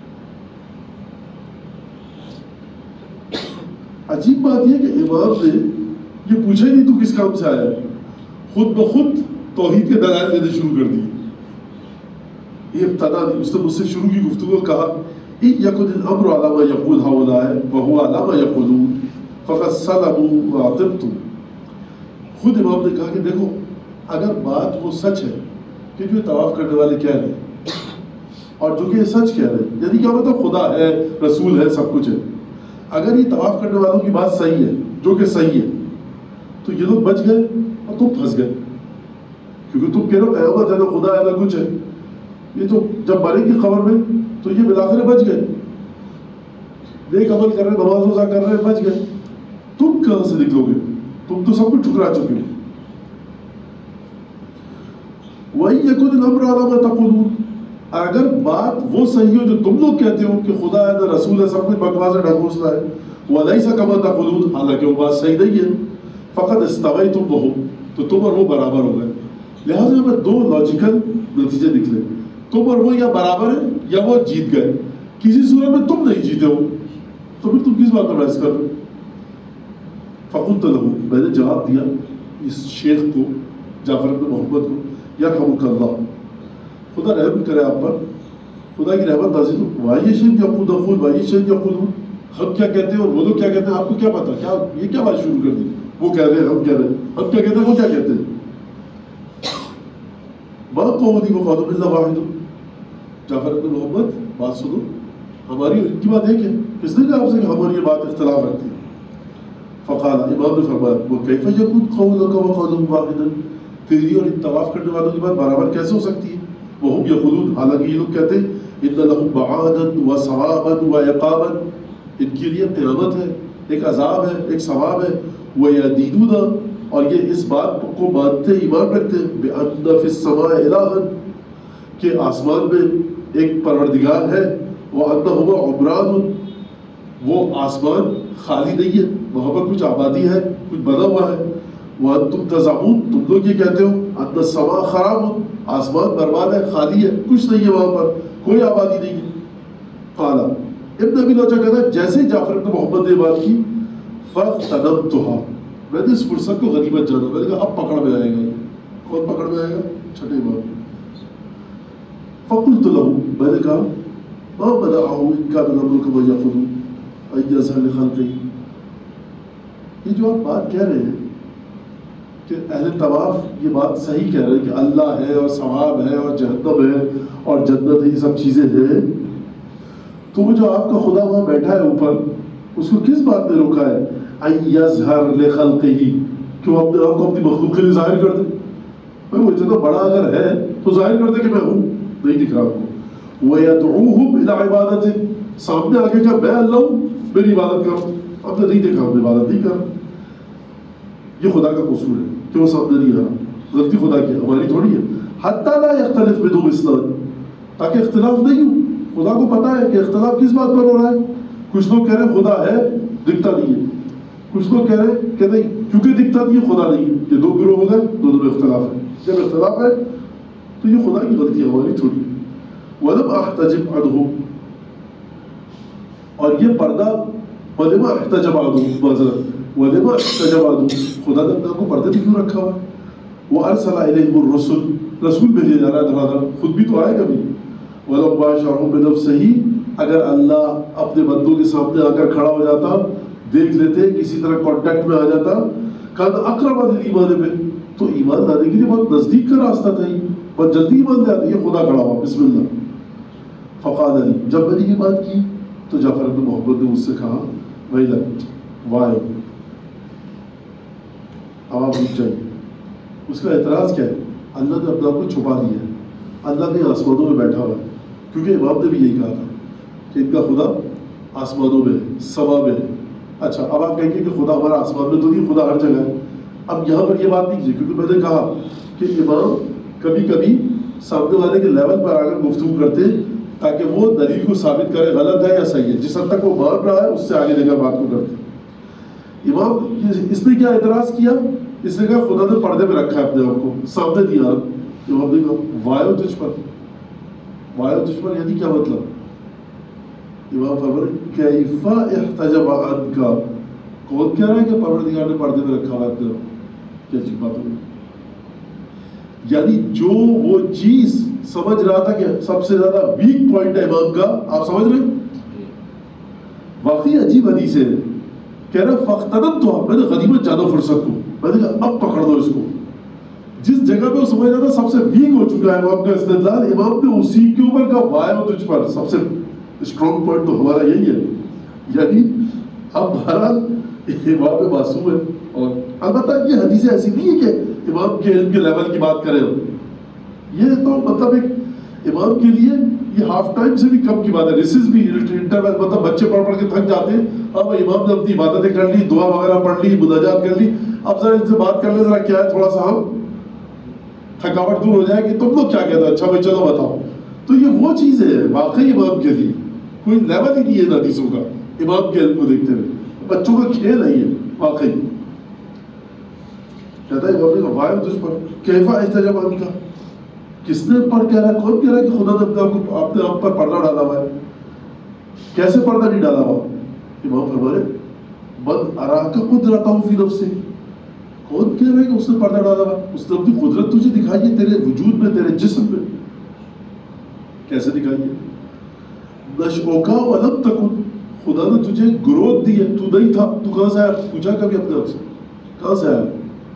عجیب بات یہ کہ امام نے یہ پوچھا ہی نہیں تو کس کام سے آیا، خود بخود توحید کے دلائل دینے شروع کر دی. یہ ابتدا نہیں، اس نے مجھ سے شروع کی گفتگو، کہا ان یکن الامر علی ما یقول هؤلاء وهو علی ما یقولون فقد صلبوا وعتبتم. خود امام نے کہا کہ دیکھو اگر بات وہ سچ ہے کہ جو طواف کرنے والے کہہ رہے ہیں اور جو کہ یہ سچ کہہ رہے ہیں، یعنی کیا مطلب خدا ہے، رسول ہے، سب کچھ ہے، اگر یہ طواف کرنے والوں کی بات صحیح ہے جو کہ صحیح ہے تو یہ لوگ بچ گئے اور تم پھنس گئے، کیونکہ تم کہہ رہے ہو قیامت ہے نہ خدا ہے نہ کچھ ہے. یہ تو جب مرے کی خبر میں تو یہ بلاخر بچ گئے، نیک عمل کر رہے، نماز روزہ کر رہے، بچ گئے. تم کہاں سے نکلو گے، تم تو سب کچھ ٹھکرا چکے ہو. وَإِن يَكُنِ الْأَمْرُ عَلَىٰ مَا تَقُولُونَ، اگر بات وہ صحیح ہو جو تم لوگ کہتے ہو کہ خدا ہے نہ رسول ہے، سب کچھ بکواس ہے، ڈھکوسلا ہے، وَلَيْسَ كَمَا تَقُولُونَ، حالانکہ وہ بات صحیح نہیں ہے، فَقَدْ اسْتَوَيْتُمْ وَهُمْ، تو تم اور وہ برابر ہو گئے. لہٰذا ہمیں دو لاجیکل نتیجے نکلے، تم اور وہ یا برابر ہیں یا وہ جیت گئے. کسی صورت میں تم نہیں جیتے ہو تو پھر تم کس بات پر بحث کر رہے ہو. فقلت له، میں نے جواب دیا اس شیخ کو، جعفر بن محمد کو، یرحمک اللہ، خدا رحم کرے آپ پر، خدا کی رحمت نازل ہو. وہی شیخ یقول اقول وہی شیخ یقول، ہم کیا کہتے ہیں اور وہ لوگ کیا کہتے ہیں، آپ کو کیا پتا، کیا یہ کیا بات شروع کر دی، وہ کہہ رہے ہیں ہم کہہ رہے ہیں، ہم کیا کہتے ہیں وہ کیا کہتے ہیں. بات قولی وقالوا باللہ واحد، جعفر بن محمد بات سنو، ہماری ان کی بات ایک ہے، کس نے کہا آپ سے کہ ہماری یہ بات اختلاف رکھتی ہے. فقال، امام نے فرمایا وکیف یکون قولک وقولهم واحدا، تیری اور ان طواف کرنے والوں کی بات برابر کیسے ہو سکتی ہے. وهم یقولون، حالانکہ یہ لوگ کہتے ہیں ان لهم معادا وثوابا وعقابا، ان کے لیے قیامت ہے، ایک عذاب ہے، ایک ثواب ہے. ویدینون، اور یہ اس بات کو مانتے ایمان رکھتے ہیں بِأَنَّ فِي السَّمَاءِ إِلَٰهًا کہ آسمان میں ایک پروردگار ہے، وَأَنَّهُ عُمْرَانٌ وہ آسمان خالی نہیں ہے، وہاں پر کچھ آبادی ہے، کچھ بنا ہوا ہے، وَأَنْتُمْ تَزْعَمُونَ تم لوگ یہ کہتے ہو أَنَّ السَّمَاءَ خَرَابٌ آسمان برباد ہے، خالی ہے، کچھ نہیں ہے وہاں پر، کوئی آبادی نہیں ہے۔ قال ابن ابی لوچا کہتا ہے جیسے جعفر بن محمد نے بات کی فَاغْتَنَمْتُهَا میں نے اس فرصت کو غنیمت جانا، میں نے کہا اب پکڑ میں آئے گا، یہ کون پکڑ میں آئے گا؟ چھٹے امام۔ فَقُلْتُ لَهُ میں نے کہا مَا مَنَعَهُ إِنْ كَانَ الْأَمْرُ كَمَا يَقُولُ أَنْ يَظْهَرَ لِخَلْقِهِ یہ جو آپ بات کہہ رہے ہیں کہ اہل طواف یہ بات صحیح کہہ رہے ہیں کہ اللہ ہے اور ثواب ہے اور جہنم ہے اور جنت ہے، یہ سب چیزیں ہیں، تو وہ جو آپ کا خدا وہاں بیٹھا ہے اوپر اس کو کس بات نے روکا ہے ان یظہر لخلقہ کہ وہ اپنے آپ کو اپنی مخلوق کے لیے ظاہر کر دے؟ بھائی وہ اتنا بڑا اگر ہے تو ظاہر کر دے کہ میں ہوں، نہیں دکھ رہا ہوں۔ وَيَدْعُوهُمْ إِلَىٰ عِبَادَتِهِ سامنے آگے کہ میں اللہ ہوں، میری عبادت کرو، اب تو نہیں دیکھا ہم عبادت نہیں کر رہا۔ یہ خدا کا قصور ہے کہ وہ سامنے نہیں آ رہا، غلطی خدا کی ہماری تھوڑی ہے۔ حتیٰ لا يختلف بدون اسناد تاکہ اختلاف نہیں ہو، خدا کو پتا ہے کہ اختلاف کس بات پر ہو رہا ہے۔ کچھ لوگ کہہ رہے ہیں خدا ہے دکھتا نہیں ہے، کچھ لوگ کہہ رہے ہیں کہ نہیں کیونکہ دکھتا نہیں ہے خدا نہیں ہے، یہ دو گروہ ہو گئے، دونوں میں اختلاف ہے۔ جب اختلاف ہے تو یہ خدا کی غلطی ہماری تھوڑی ہے۔ وَلَمْ أَحْتَجِبْ عَنْهُ اور یہ پردہ وَلِمَ احتجب عَنْهُ معذرت وَلِمَ احتجب عَنْهُ خدا نے اپنے کو پردے بھی کیوں رکھا ہوا ہے؟ وَأَرْسَلَ إِلَيْهِمُ الرُّسُلَ رسول بھیجے جا رہا ہے دھڑا دھڑ، خود بھی تو آئے گا بھی۔ وَلَوْ بَاشَرَهُ بِنَفْسِهِ اگر اللہ اپنے بندوں کے سامنے آ کر کھڑا ہو جاتا، دیکھ لیتے، کسی طرح کانٹیکٹ میں آ جاتا، قَدْ أَقْرَبَ لِلْإِيمَانِ بِهِ تو ایمان لانے کے لیے بہت نزدیک کا راستہ تھا، بہت جلدی ایمان لے آتے۔ یہ خدا کھڑا ہوا بسم اللہ۔ فقال علی جب میں نے یہ بات کی تو جعفر بن محمد نے مجھ سے کہا ویلک وائے اب آپ رک جائیے۔ اس کا اعتراض کیا ہے؟ اللہ نے اپنے آپ کو چھپا دیا ہے، اللہ نے آسمانوں میں بیٹھا ہوا ہے، کیونکہ امام نے بھی یہی کہا تھا کہ ان کا خدا آسمانوں میں ہے، سما میں ہے۔ اچھا اب آپ کہیں گے کہ خدا ہمارا آسمان میں تو نہیں، خدا ہر جگہ ہے۔ اب یہاں پر یہ بات نہیں کیجیے، کیونکہ میں نے کہا کہ امام کبھی کبھی سامنے والے کے لیول پر آ کر گفتگو کرتے تاکہ وہ دلیل کو ثابت کرے غلط ہے یا صحیح ہے، جس حد تک وہ مان رہا ہے اس سے آگے لے کر بات کو کرتے۔ امام اس نے کیا اعتراض کیا؟ اس نے کہا خدا نے پردے میں رکھا ہے اپنے آپ کو، سامنے دیا۔ امام نے کہا وایو تجھ پر، وایو تجھ پر یعنی کیا مطلب؟ امام فرماتے کیف احتجب عنک کون کہہ رہا ہے کہ پروردگار نے پردے میں رکھا ہوا ہے اپنے آپ کو؟ کیا عجیب بات ہوگی؟ یعنی جو وہ چیز سمجھ رہا تھا کہ سب سے زیادہ ویک پوائنٹ ہے امام کا، آپ سمجھ رہے ہیں؟ واقعی عجیب حدیث ہے۔ کہہ رہا فاختنم تو میں نے غنیمت جانا فرصت کو، میں نے کہا اب پکڑ دو اس کو۔ جس جگہ پہ وہ سمجھ رہا تھا سب سے ویک ہو چکا ہے امام کا استدلال، امام نے اسی کے اوپر کا وائے ہو تجھ پر، سب سے اسٹرانگ پوائنٹ تو ہمارا یہی ہے۔ یعنی اب بہرحال امام میں معصوم ہے، اور البتہ یہ حدیث ایسی نہیں ہے کہ امام کے علم کے لیول کی بات کریں، یہ تو مطلب ایک امام کے لیے یہ ہاف ٹائم سے بھی کم کی بات ہے، ریسز بھی انٹرول، مطلب بچے پڑھ پڑھ کے تھک جاتے ہیں، اب امام نے اپنی عبادتیں کر لی، دعا وغیرہ پڑھ لی، مناجات کر لی، اب ذرا ان سے بات کر لیں ذرا کیا ہے، تھوڑا سا ہم تھکاوٹ دور ہو جائے کہ تم لوگ کیا کہتے ہیں، اچھا بھائی چلو بتاؤ۔ تو یہ وہ چیز ہے واقعی امام کے لیے کوئی لیول ہی نہیں ہے حدیثوں کا، امام کے علم کو دیکھتے ہوئے بچوں کا کھیل ہے یہ واقعی۔ کہتا ہے امام نے کہا وائے تجھ پر کیفا احتجب عنک، کس نے پر کہہ رہا ہے، کون کہہ رہا ہے کہ خدا نے اپنے آپ کو اپنے آپ پر پردہ ڈالا ہوا ہے؟ کیسے پردہ نہیں ڈالا ہوا؟ امام فرما رہے بد اراک قدرتہ فی نفسہ، کون کہہ رہا ہے کہ اس نے پردہ ڈالا ہوا؟ اس نے اپنی قدرت تجھے دکھائی ہے تیرے وجود میں، تیرے جسم میں۔ کیسے دکھائی ہے؟ نشؤک ولم تکن، خدا نے تجھے گروتھ دی ہے، تو نہیں تھا، تو کہاں سے آیا؟ پوچھا کبھی اپنے آپ سے کہاں سے آیا؟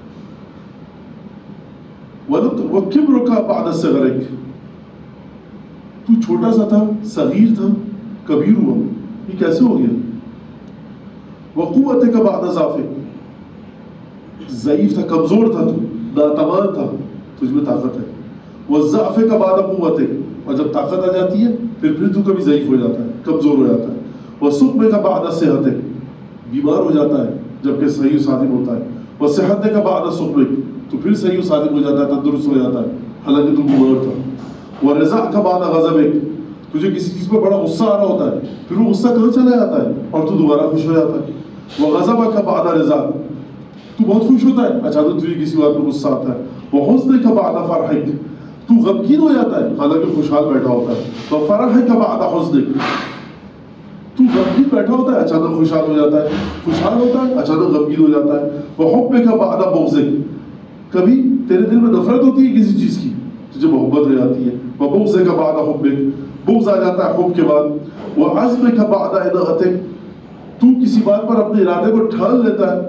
وَكِبْرُكَ بَعْدَ صِغَرِكَ، تو چھوٹا سا تھا، صغیر تھا، کبیر ہوا، یہ کیسے ہو گیا؟ وَقُوَّتِكَ بَعْدَ ضَعْفِكَ، ضعیف تھا، کمزور تھا، تو ناتوان تھا، تجھ میں طاقت ہے۔ وَضَعْفِكَ بَعْدَ قُوَّتِكَ، اور جب طاقت آ جاتی ہے پھر پھر تو کبھی ضعیف ہو جاتا ہے، کمزور ہو جاتا ہے۔ وَسُقْمِكَ بَعْدَ صِحَتِكَ، بیمار ہو جاتا ہے جبکہ صحیح و سالم ہوتا ہے۔ وصحت کا بعد صحبک، تو پھر صحیح و سالم ہو جاتا ہے، تندرست ہو جاتا ہے حالانکہ تم بیمار تھا۔ ورضا کا بعد غضبک، تجھے کسی چیز پر بڑا غصہ آ رہا ہوتا ہے، پھر وہ غصہ کہاں چلا جاتا ہے اور تو دوبارہ خوش ہو جاتا ہے۔ وغضب کا بعد رضا، تو بہت خوش ہوتا ہے، اچانک تجھے کسی بات پہ غصہ آتا ہے۔ وحزن کا بعد فرحک، تو غمگین ہو جاتا ہے حالانکہ خوشحال بیٹھا ہوتا ہے۔ وفرح کا بعد حزنک، تو غمگین بیٹھا ہوتا ہے اچانک خوشحال ہو جاتا ہے، خوشحال ہوتا ہے اچانک غمگین ہو جاتا ہے۔ وحب کا بعد بغضک، کبھی تیرے دل میں نفرت ہوتی ہے کسی چیز کی، تجھے محبت ہو جاتی ہے۔ وبغض کا بعد حبک، بغض آ جاتا ہے حب کے بعد۔ وعزم کا بعد اناعتک، تو کسی بات پر اپنے ارادے کو ٹھان لیتا ہے،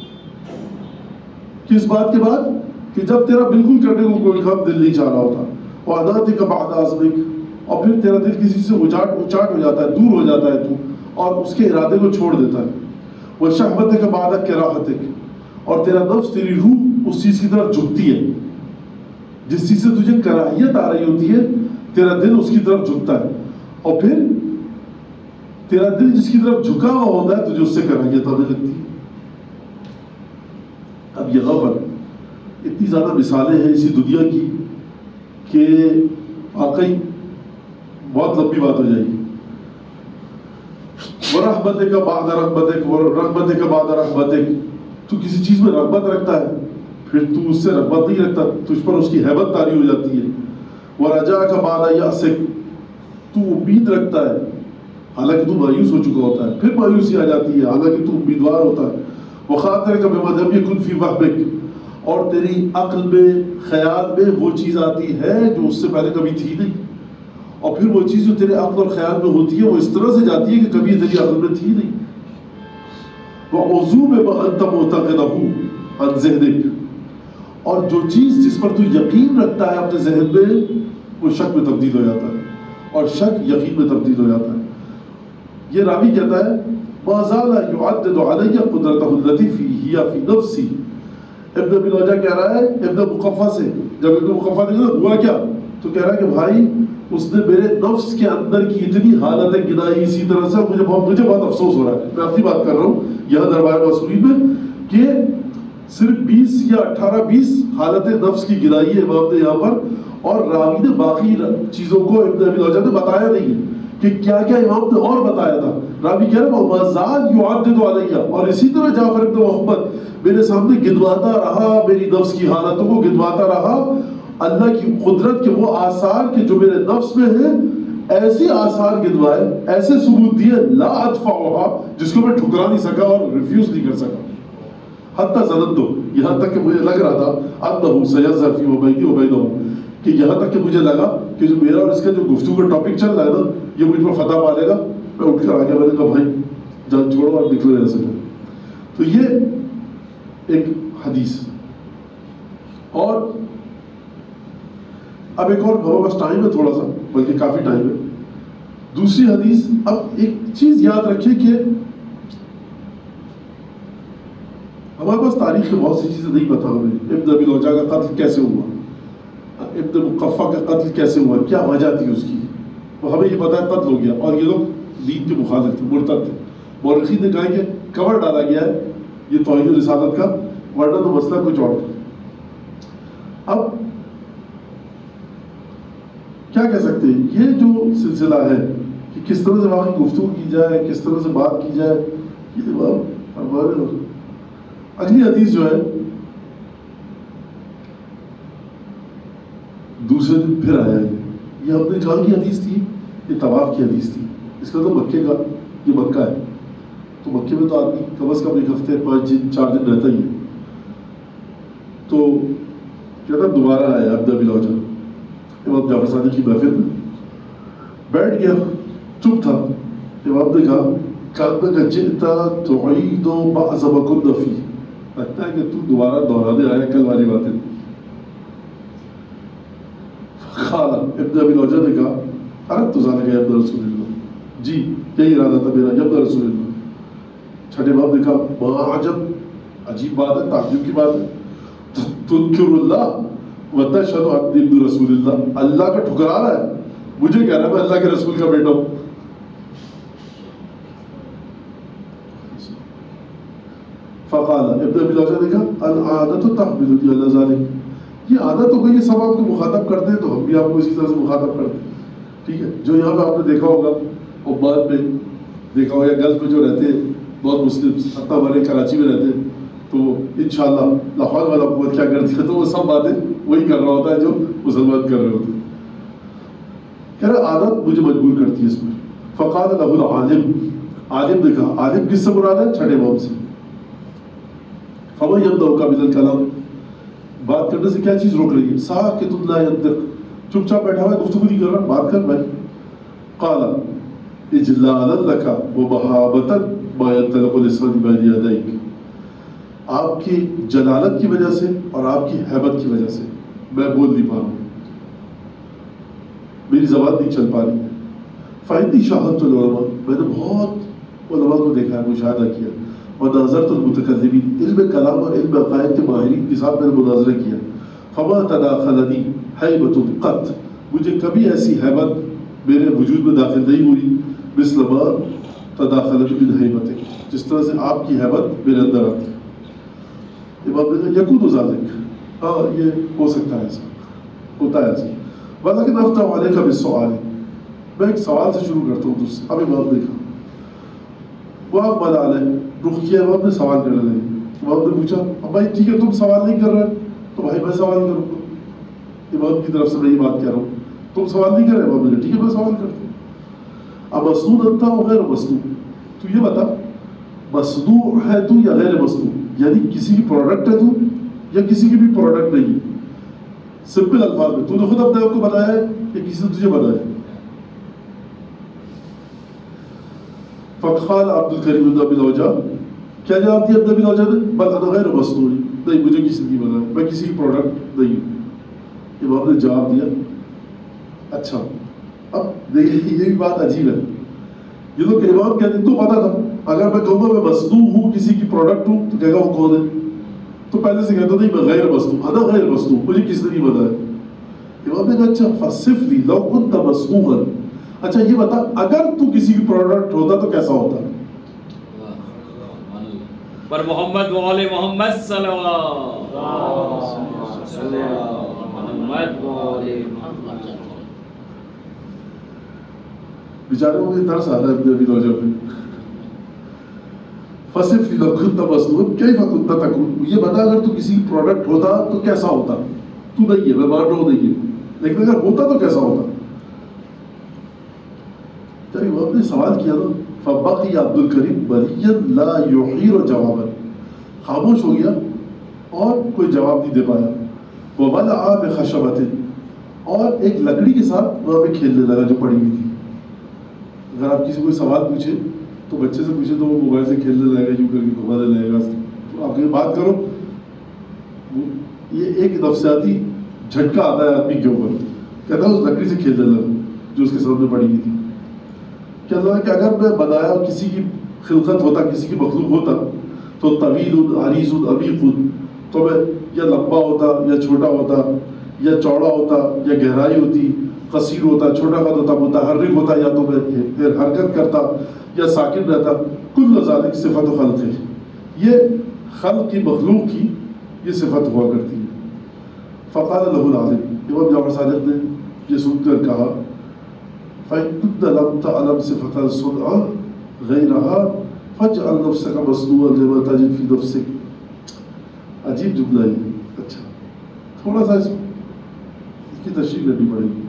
کس بات کے بعد؟ کہ جب تیرا بالکل کرنے کو کوئی کام دل نہیں چاہ رہا ہوتا۔ وعنات کا بعد عزمک، اور پھر تیرا دل کسی سے اچاٹ اچاٹ ہو جاتا ہے، دور ہو جاتا ہے تو، اور اس کے ارادے کو چھوڑ دیتا ہے۔ وشہوت کا بعد کراہتک، اور تیرا نفس، تیری روح اس چیز کی طرف جھکتی ہے، جس چیز سے تجھے کراہیت آ رہی ہوتی ہے تیرا دل اس کی طرف جھکتا ہے، اور پھر تیرا دل جس کی طرف جھکا ہوا ہوتا ہے تجھے اس سے کراہیت آنے لگتی ہے۔ اب یہاں پر اتنی زیادہ مثالیں ہیں اسی دنیا کی کہ واقعی بہت لمبی بات ہو جائے گی۔ وَرَحْمَتِكَ بَعْدَ رَغْبَتِكَ وَرَغْبَتِكَ بَعْدَ رَغْبَتِكَ، تو کسی چیز میں رغبت رکھتا ہے پھر تو اس سے رغبت نہیں رکھتا، تجھ پر اس کی ہیبت طاری ہو جاتی ہے۔ وَرَجَاءَكَ بَعْدَ يَأْسِكَ، تو امید رکھتا ہے حالانکہ تو مایوس ہو چکا ہوتا ہے، پھر مایوسی آ جاتی ہے حالانکہ تو امیدوار ہوتا ہے۔ وَخَاطِرَكَ بِمَا لَمْ يَكُنْ فِي وَهْمِكَ، اور تیری عقل میں، خیال میں وہ چیز آتی ہے جو اس سے پہلے کبھی تھی نہیں، اور پھر وہ چیز جو تیرے عقل اور خیال میں ہوتی ہے وہ اس طرح سے جاتی ہے کہ کبھی تیری عقل میں تھی نہیں۔ وَعُزُومِ مَا أَنْتَ مُعْتَقِدَهُ عَنْ ذِهْنِكَ، اور جو چیز جس پر تو یقین رکھتا ہے اپنے ذہن میں وہ شک میں تبدیل ہو جاتا ہے، اور شک یقین میں تبدیل ہو جاتا ہے۔ یہ راوی کہتا ہے مَا زَالَ يُعَدِّدُ عَلَيَّ قُدْرَتَهُ الَّتِي فِي فِي نَفْسِي، ابن ابی لوجہ کہہ رہا ہے ابن مقفع سے، جب ابن مقفع نے کہا ہوا کیا، تو کہہ رہا ہے کہ بھائی اس نے میرے نفس کے اندر کی اتنی حالتیں گنائی اسی طرح سے، مجھے بہت مجھے بہت افسوس ہو رہا ہے، میں اپنی بات کر رہا ہوں یہاں دربار معصومین میں، کہ صرف بیس یا اٹھارہ بیس حالت نفس کی گنائی ہے امام نے یہاں پر، اور راوی نے باقی چیزوں کو ابن ابی لوجہ نے بتایا نہیں ہے کہ کیا کیا امام نے اور بتایا تھا۔ راوی کہہ رہا ہے وَمَازَالْ يُعَدِّدُ عَلَيَّ، اور اسی طرح جعفر ابن محمد میرے سامنے گنواتا رہا، میری نفس کی حالتوں کو گنواتا رہا، اللہ کی قدرت کے وہ آثار کے جو میرے نفس میں ہیں، ایسے آثار گنوائے، ایسے ثبوت دیے لا ادفعها، جس کو میں ٹھکرا نہیں سکا اور ریفیوز نہیں کر سکا۔ حتی ظننت، یہاں تک کہ مجھے لگ رہا تھا انہ سیظہر فی بینی و بینہ، کہ یہاں تک کہ مجھے لگا کہ جو میرا اور اس کا جو گفتگو کا ٹاپک چل رہا ہے نا یہ مجھ پر فتح پا لے گا۔ میں اٹھ کر آ گیا، میں نے کہا بھائی جان چھوڑو اور نکلو یہاں سے۔ تو یہ ایک حدیث، اور اب ایک اور ہمارے پاس ٹائم ہے تھوڑا سا، بلکہ کافی ٹائم ہے۔ دوسری حدیث، اب ایک چیز یاد رکھیے کہ ہمارے پاس تاریخ کی بہت سی چیزیں نہیں پتا ہمیں، ابن ابی لوجہ کا قتل کیسے ہوا، ابن مقفع کا قتل کیسے ہوا، کیا وجہ تھی اس کی، تو ہمیں یہ پتا ہے قتل ہو گیا، اور یہ لوگ دین کے مخالف تھے، مرتد تھے۔ مورخین نے کہا کہ کور ڈالا گیا ہے یہ توحید رسالت کا، ورنہ تو مسئلہ کچھ اور تھا۔ اب کیا کہہ سکتے ہیں، یہ جو سلسلہ ہے کہ کس طرح سے واقعی گفتگو کی جائے، کس طرح سے بات کی جائے، یہ ہمارے اگلی حدیث جو ہے دوسرے دن پھر آیا ہے، یہ ہم نے کہاں کی حدیث تھی، یہ طواف کی حدیث تھی، اس کا تو مکے کا، یہ مکہ ہے، تو مکے میں تو آدمی کم از کم ایک ہفتے پانچ دن چار دن رہتا ہی ہے۔ تو کیا تھا، دوبارہ آیا ابن ابی لوجہ امام جعفر صادق کی محفل میں، بیٹھ گیا، چپ تھا۔ امام نے کہا کأنک جئت تعید بعض ما کنا فیہ، لگتا ہے کہ تو دوبارہ دہرانے آیا کل والی باتیں۔ قال ابن ابی لوجہ نے کہا اردت ذلک یا ابن رسول اللہ، جی یہی ارادہ تھا میرا یا ابن رسول اللہ۔ چھٹے باپ نے کہا ما عجب، عجیب بات ہے، تعجب کی بات ہے، تنکر اللہ وتشہد انی ابن رسول اللہ، اللہ کا ٹھکرا رہا ہے، مجھے کہہ رہا ہے میں اللہ کے رسول کا بیٹا ہوں۔ فقال ابن ابی لوجہ نے کہا العادت تحملنی علی ذلک، یہ عادت ہو گئی، یہ سب آپ کو مخاطب کرتے ہیں تو ہم بھی آپ کو اسی طرح سے مخاطب کرتے ہیں. ٹھیک ہے. جو یہاں پہ آپ نے دیکھا ہوگا عمان میں دیکھا ہوگا، گلف میں جو رہتے ہیں بہت مسلم، حتیٰ ہمارے کراچی میں رہتے ہیں، تو انشاءاللہ لاہور والا حکومت کیا کرتی ہے تو وہ سب باتیں وہی کر رہا ہوتا ہے جو مسلمان کر رہے ہوتے ہیں. کہہ رہا عادت مجھے مجبور کرتی ہے اس میں. فقال له العالم، عالم نے کہا، عالم کس سے مراد ہے؟ چھٹے امام سے. فمن يمنعك من الكلام، بات کرنے سے کیا چیز روک رہی ہے؟ ساکت لا ينطق، چپ چاپ بیٹھا ہوا ہے، گفتگو نہیں کر رہا، بات کر بھائی. قال اجلالا لك ومحابة ما ينطلق لسان بين يديك، آپ کی جلالت کی وجہ سے اور آپ کی ہیبت کی وجہ سے میں بول نہیں پا رہا ہوں، میری زبان نہیں چل پا رہی. فإني شاهدت العلماء، میں نے بہت علماء کو دیکھا ہے، مشاہدہ کیا. وناظرت المتکلمین، علم کلام اور علم عقائد کے ماہرین کے ساتھ میں نے مناظرہ کیا. فما تداخلنی حیبۃ قط، مجھے کبھی ایسی حیبت میرے وجود میں داخل نہیں ہوئی مثل ما تداخلت من حیبتک، جس طرح سے آپ کی حیبت میرے اندر آتی ہے. امام نے کہا یکون ذالک، ہاں یہ ہو سکتا ہے، ایسا ہوتا ہے ایسا. ولیکن افتح علیک بالسؤال، میں ایک سوال سے شروع کرتا ہوں تجھ سے. اب امام نے کہا وہ آپ بنا لیں، رخ کیا امام نے سوال کرنے لگے. امام نے پوچھا اب بھائی ٹھیک ہے تم سوال نہیں کر رہے تو بھائی میں سوال کروں گا. امام کی طرف سے میں یہ بات کہہ رہا ہوں، تم سوال نہیں کر رہے. امام نے کہا ٹھیک ہے میں سوال کرتا ہوں. اب مصنوع انت ہو غیر مصنوع، تو یہ بتا مصنوع ہے تو یا غیر مصنوع، یعنی کسی کی پروڈکٹ ہے تو یا کسی کی بھی پروڈکٹ نہیں ہے. سمپل الفاظ میں تو نے خود اپنے آپ کو بنایا ہے یا کسی نے تجھے بنایا ہے؟ فقال عبد الکریم بن ابی لوجہ، کیا جواب دیا ابن ابی لوجہ نے؟ بل انا غیر مصنوع، نہیں مجھے کسی نے بنایا، میں کسی کی پروڈکٹ نہیں ہوں. امام نے جواب دیا اچھا. اب دیکھیے یہ بھی بات عجیب ہے، یہ تو کہ امام کہتے ہیں تو پتا تھا اگر میں کہوں گا میں مصنوع ہوں، کسی کی پروڈکٹ ہوں، تو کہے گا وہ کون ہے؟ تو پہلے سے کہتا نہیں میں غیر مصنوع، انا غیر مصنوع، مجھے کس نے نہیں بتایا. امام نے کہا اچھا فصف لی لو كنت مصنوعا، اچھا یہ بتا اگر تو کسی کی پروڈکٹ ہوتا تو کیسا ہوتا؟ پر محمد و آل محمد صلی اللہ محمد و آل محمد. بیچارے کو یہ ترس آ رہا ہے ابن ابی لوجہ پہ. فصف لی لو كنت مصنوعا كيف كنت تكون، یہ بتا اگر تو کسی پروڈکٹ ہوتا تو کیسا ہوتا. تو نہیں ہے، میں مان رہا ہوں نہیں ہے، لیکن اگر ہوتا تو کیسا ہوتا. جب امام نے سوال کیا نا فبقي عبد الکریم بليا لا يحير جوابا، خاموش ہو گیا اور کوئی جواب نہیں دے پایا. وولع بخشبة، اور ایک لکڑی کے ساتھ وہاں پہ کھیلنے لگا جو پڑی ہوئی تھی. اگر آپ کسی کوئی سوال پوچھے تو بچے سے پوچھے تو وہ موبائل سے کھیلنے لگے گا، یوں کر کے گھمانے لگے گا. تو آپ کی بات کرو، یہ ایک نفسیاتی جھٹکا آتا ہے آدمی کے اوپر. کہتا ہے اس لکڑی سے کھیلنے لگا جو اس کے سامنے پڑی ہوئی تھی. کہ اللہ کہ اگر میں بنایا کسی کی خلقت ہوتا، کسی کی مخلوق ہوتا تو طویل عریض عمیق، تو میں یا لمبا ہوتا یا چھوٹا ہوتا، یا چوڑا ہوتا یا گہرائی ہوتی، قصیر ہوتا چھوٹا قد ہوتا، متحرک ہوتا یا تو میں پھر حرکت کرتا یا ساکن رہتا. کل ذالک صفت و خلق ہے، یہ خلق کی مخلوق کی یہ صفت ہوا کرتی ہے. فقال له العالم، امام جعفر صادق نے یہ سن کر کہا فَإِن كُنْتَ لَمْ تَعْلَمْ صِفَةَ الصُّنْعَ غَيْرَهَا فَاجْعَلْ نَفْسَكَ مَصْنُوعًا لِمَا تَجِدْ فِي نَفْسِكَ. عجیب جملہ ہے. اچھا تھوڑا سا اس کی تشریح کرنی پڑے گی.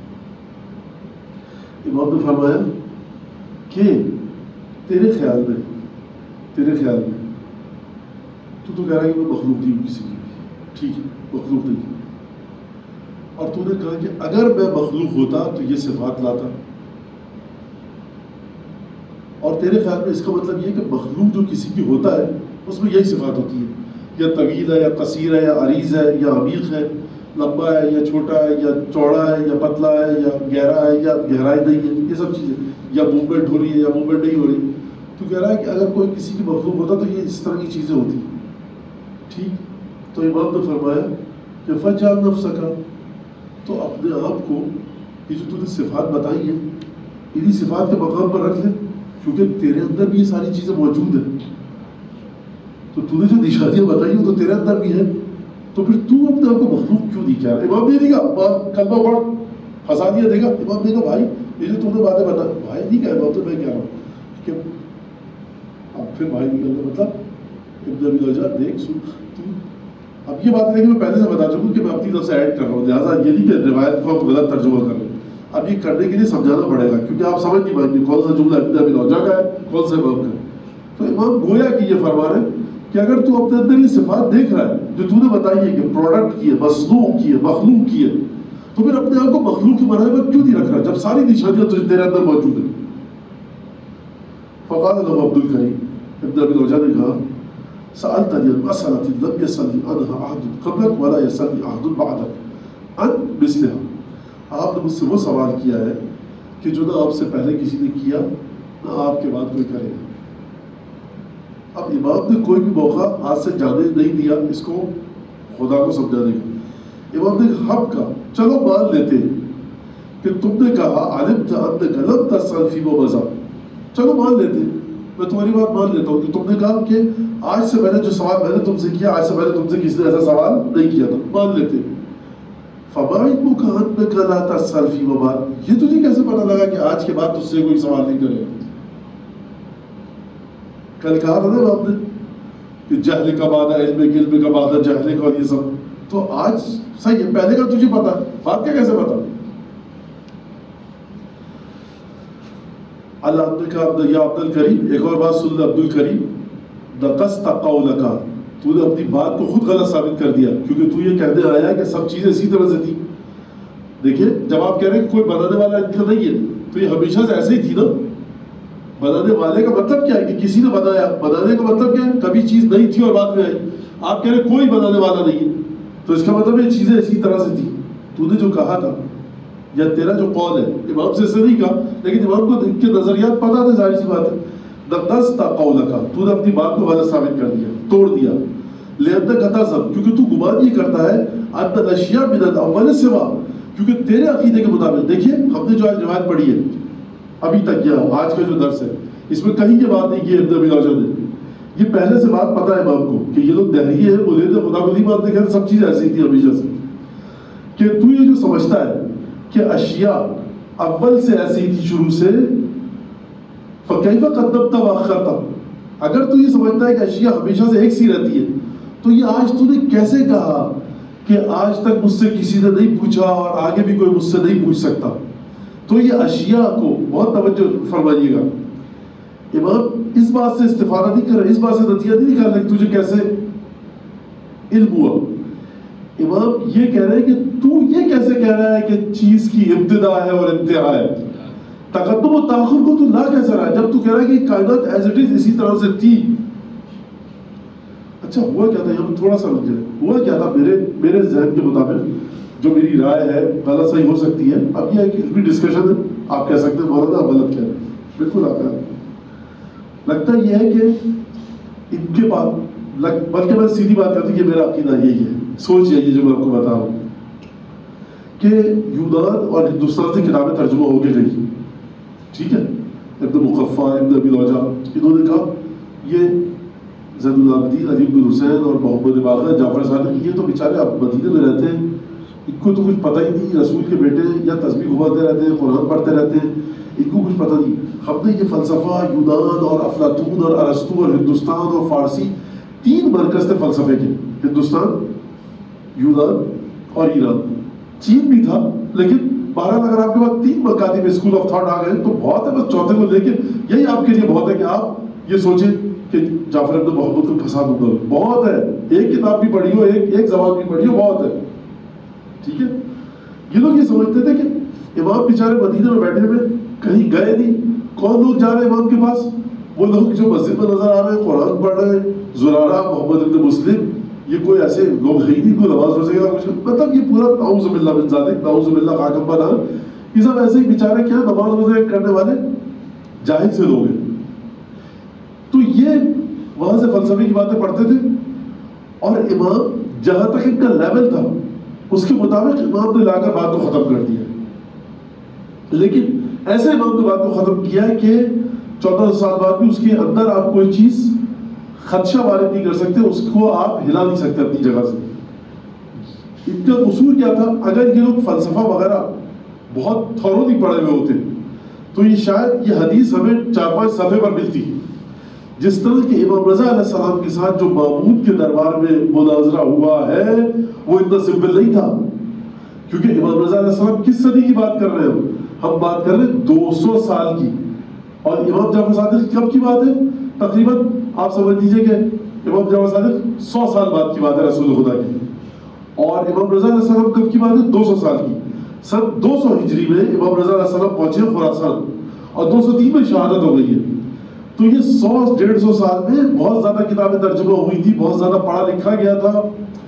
امام نے فرمایا کہ تیرے خیال میں تیرے خیال میں تو تو کہہ رہا ہے کہ میں مخلوق نہیں ہوں کسی کی بھی، ٹھیک ہے مخلوق نہیں، اور تو نے کہا کہ اگر میں مخلوق ہوتا تو یہ صفات لاتا. اور تیرے خیال میں اس کا مطلب یہ کہ مخلوق جو کسی کی ہوتا ہے اس میں یہی صفات ہوتی ہے، یا طویل ہے یا قصیر ہے یا عریض ہے یا عمیق ہے، لمبا ہے یا چھوٹا ہے یا چوڑا ہے یا پتلا ہے یا گہرا ہے یا گہرائی نہیں ہے، یہ سب چیزیں، یا موومنٹ ہو رہی ہے یا موومنٹ نہیں ہو رہی. تو کہہ رہا ہے کہ اگر کوئی کسی کی مخلوق ہوتا تو یہ اس طرح کی چیزیں ہوتی. ٹھیک. تو امام نے فرمایا کہ فجعل نفسک، تو اپنے آپ کو یہ جو تو نے صفات بتائی ہیں انہی صفات کے مقام پر رکھ لے، کیونکہ تیرے اندر بھی یہ ساری چیزیں موجود ہیں. تو تو نے جو نشانیاں بتائی وہ تو تیرے اندر بھی ہے، تو پھر تو اپنے آپ کو مخلوق کیوں نہیں کہہ رہا؟ امام نے نہیں کہا کلمہ پڑھ پھنسا دیا دے گا، امام نے کہا بھائی یہ جو تم نے باتیں بتا، بھائی نہیں کہہ رہا تو میں کہہ رہا ہوں کہ اب پھر بھائی نکلنا مطلب ابن ابی لوجا دیکھ سن تو اب یہ بات ہے کہ میں پہلے سے بتا چکا کہ میں اپنی طرف سے ایڈ کر رہا ہوں، لہٰذا یہ نہیں کہ روایت کو ہم غلط ترجمہ کر رہے ہیں، اب یہ کرنے کے لیے سمجھانا پڑے گا کیونکہ آپ سمجھ نہیں پائیں گے کون سا جملہ ابن ابی لوجا کا ہے کون سا امام کا ہے۔ تو امام گویا کہ یہ فرما رہے ہیں کہ اگر تو اپنے اندر یہ صفات دیکھ رہا ہے جو تو نے بتائی ہے کہ پروڈکٹ کی ہے، مصنوع کی ہے، مخلوق کی ہے، تو پھر اپنے آپ کو مخلوق کی مرحلے پر کیوں نہیں رکھ رہا جب ساری نشانیاں تجھے تیرے اندر موجود ہیں؟ فقال له عبد الکریم، ابن ابی لوجا نے کہا سألتنی عن مسألة لم يسألني عنها أحد قبلك ولا يسألني أحد بعدك عن مثلها، آپ نے مجھ سے وہ سوال کیا ہے کہ جو نہ آپ سے پہلے کسی نے کیا نہ آپ کے بعد کوئی کرے گا۔ اب امام نے کوئی بھی موقع ہاتھ سے جانے نہیں دیا اس کو خدا کو سمجھانے کا۔ امام نے حب کا چلو مان لیتے کہ تم نے کہا علمت انک لم تسأل فیما مضی، چلو مان لیتے، میں تمہاری بات مان لیتا ہوں کہ تم نے کہا کہ آج سے پہلے جو سوال میں نے تم سے کیا آج سے پہلے تم سے کسی نے ایسا سوال نہیں کیا تھا، مان لیتے۔ فما علمک انک لا تسأل فیما بعد، یہ تجھے کیسے پتہ لگا کہ آج کے بعد تجھ سے کوئی سوال نہیں کرے گا؟ کل کہا تھا نا آپ نے کہ جہل کا بعد علم، علم کا بعد جہل کا، اور یہ سب تو آج صحیح ہے، پہلے کا تجھے پتا، بات کا کیسے پتا؟ اللہ نے کہا یا عبد الکریم، ایک اور بات سن لے عبد الکریم، نقصت قولک، تو نے اپنی بات کو خود غلط ثابت کر دیا کیونکہ تو یہ کہنے آیا کہ سب چیزیں اسی طرح سے تھی۔ دیکھیے جب آپ کہہ رہے ہیں کہ کوئی بنانے والا ان کا نہیں ہے تو یہ ہمیشہ سے ایسے ہی تھی نا۔ بنانے والے کا مطلب کیا ہے کہ کسی نے بنایا، بنانے کا مطلب کیا ہے کبھی چیز نہیں تھی اور بعد میں آئی۔ آپ کہہ رہے ہیں کوئی بنانے والا نہیں ہے تو اس کا مطلب یہ چیزیں اسی طرح سے تھی۔ تو نے جو کہا تھا یا تیرا جو قول ہے، امام سے اسے نہیں کہا لیکن امام کو ان کے نظریات پتہ تھے، ظاہر سی بات ہے۔ نقصت قولک، تو نے اپنی بات کو غلط ثابت کر دیا، توڑ دیا۔ لأنک تزعم، کیونکہ تو گمان یہ کرتا ہے ان الاشیاء من الاول سوا، کیونکہ تیرے عقیدے کے مطابق، دیکھیے ہم نے جو آج روایت پڑھی ہے ابھی تک یا آج کا جو درس ہے اس میں کہیں یہ بات نہیں کی ابن ابی لوجا نے، یہ پہلے سے بات پتہ ہے امام کو کہ یہ لوگ دہریے ہیں، بولے تھے خدا کو نہیں مانتے، کہتے سب چیزیں ایسی تھی ہمیشہ سے، کہ تو یہ جو سمجھتا ہے کہ اشیاء اول سے ایسی تھی شروع سے، فکیف قدمت واخرت، اگر تو یہ سمجھتا ہے کہ اشیاء ہمیشہ سے ایک سی رہتی ہے تو یہ آج تو نے کیسے کہا کہ آج تک مجھ سے کسی نے نہیں پوچھا اور آگے بھی کوئی مجھ سے نہیں پوچھ سکتا؟ تو یہ اشیاء کو بہت توجہ فرمائیے گا، امام اس بات سے استفادہ نہیں کر رہے، اس بات سے نتیجہ نہیں نکال رہے کہ تجھے کیسے علم ہوا۔ امام یہ کہہ رہے ہیں کہ تو یہ کیسے کہہ رہا ہے کہ چیز کی ابتدا ہے اور انتہا ہے، تقدم و تاخر کو تو لا کیسے رہا ہے جب تو کہہ رہا ہے کہ کائنات ایز اٹ از اسی طرح سے تھی؟ اچھا ہوا کیا تھا یہاں پہ تھوڑا سا رک جائے، ہوا کیا تھا میرے میرے ذہن کے مطابق، جو میری رائے ہے غلط صحیح ہو سکتی ہے، اب یہ ایک علمی ڈسکشن ہے، آپ کہہ سکتے ہیں مولانا آپ غلط کہہ رہے ہیں، بالکل آپ کا لگتا یہ ہے کہ ان کے پاس، بلکہ میں سیدھی بات کرتی کہ میرا عقیدہ یہی ہے، سوچ یہی ہے جو میں آپ کو بتا رہا ہوں کہ یونان اور ہندوستان سے کتابیں ترجمہ ہو کے گئی، ٹھیک ہے، ابن مقفع، ابن ابی لوجا، انہوں نے کہا یہ زین العابدین، علی بن حسین اور محمد باقر، جعفر صادق، یہ تو بیچارے اب مدینے میں رہتے ہیں، ان کو تو کچھ پتہ ہی نہیں، رسول کے بیٹے یا تسبیح گھماتے رہتے ہیں، قرآن پڑھتے رہتے ہیں، ان کو کچھ پتہ نہیں۔ ہم نے یہ فلسفہ یونان اور افلاطون اور ارسطو اور ہندوستان اور فارسی، تین مرکز تھے فلسفے کے، ہندوستان، یونان اور ایران، چین بھی تھا، لیکن بہرحال اگر آپ کے پاس تین مکاتب اسکول آف تھاٹ آ گئے تو بہت ہے، بس چوتھے کو لے کے یہی آپ کے لیے بہت ہے کہ آپ یہ سوچیں کہ جعفر ابن محمد کو پھنسا دوں گا، بہت ہے، ایک کتاب بھی پڑھی ہو، ایک ایک زبان بھی پڑھی ہو، بہت ہے، ٹھیک ہے۔ یہ لوگ یہ سمجھتے تھے کہ امام بیچارے مدینے میں بیٹھے ہوئے کہیں گئے نہیں، کون لوگ جا رہے ہیں امام کے پاس؟ وہ لوگ جو مسجد میں نظر آ رہے ہیں، قرآن پڑھ رہے ہیں، زرارہ، محمد ابن مسلم، یہ کوئی ایسے لوگ ہے ہی نہیں، کوئی نماز پڑھ سکے گا کچھ، مطلب یہ پورا نعوذ باللہ من ذالک، نعوذ باللہ خاکم بنا، یہ سب ایسے ہی بیچارے کیا نماز روزے کرنے والے جاہل سے لوگ ہیں۔ تو یہ وہاں سے فلسفے کی باتیں پڑھتے تھے اور امام جہاں تک ان کا لیول تھا اس کے مطابق امام نے لا کر بات کو ختم کر دیا، لیکن ایسے امام نے بات کو ختم کیا ہے کہ چودہ سو سال بعد بھی اس کے اندر آپ کوئی چیز خدشہ وارد نہیں کر سکتے، اس کو آپ ہلا نہیں سکتے اپنی جگہ سے. ان کا قصور کیا تھا؟ اگر یہ لوگ فلسفہ وغیرہ بہت تھورولی پڑھے ہوئے ہوتے تو یہ شاید یہ حدیث ہمیں چار پانچ صفحے پر ملتی. جس طرح کہ امام رضا علیہ السلام کے ساتھ جو مامون کے دربار میں مناظرہ ہوا ہے وہ اتنا سمپل نہیں تھا، کیونکہ امام رضا علیہ السلام کس صدی کی بات کر رہے ہیں؟ ہم بات کر رہے ہیں دو سو سال کی. اور امام جعفر صادق کب کی بات ہے؟ تقریباً آپ سمجھ لیجیے کہ امام جعفر صادق سو سال بعد کی بات ہے رسول خدا کی. اور امام رضا علیہ السلام کب کی بات ہے؟ دو سو سال کی. سن دو سو ہجری میں امام رضا علیہ السلام پہنچے خراسان اور دو سو تین میں شہادت ہو گئی ہے. تو یہ سو ڈیڑھ سو سال میں بہت زیادہ کتابیں ترجمہ ہوئی تھی، بہت زیادہ پڑھا لکھا گیا تھا،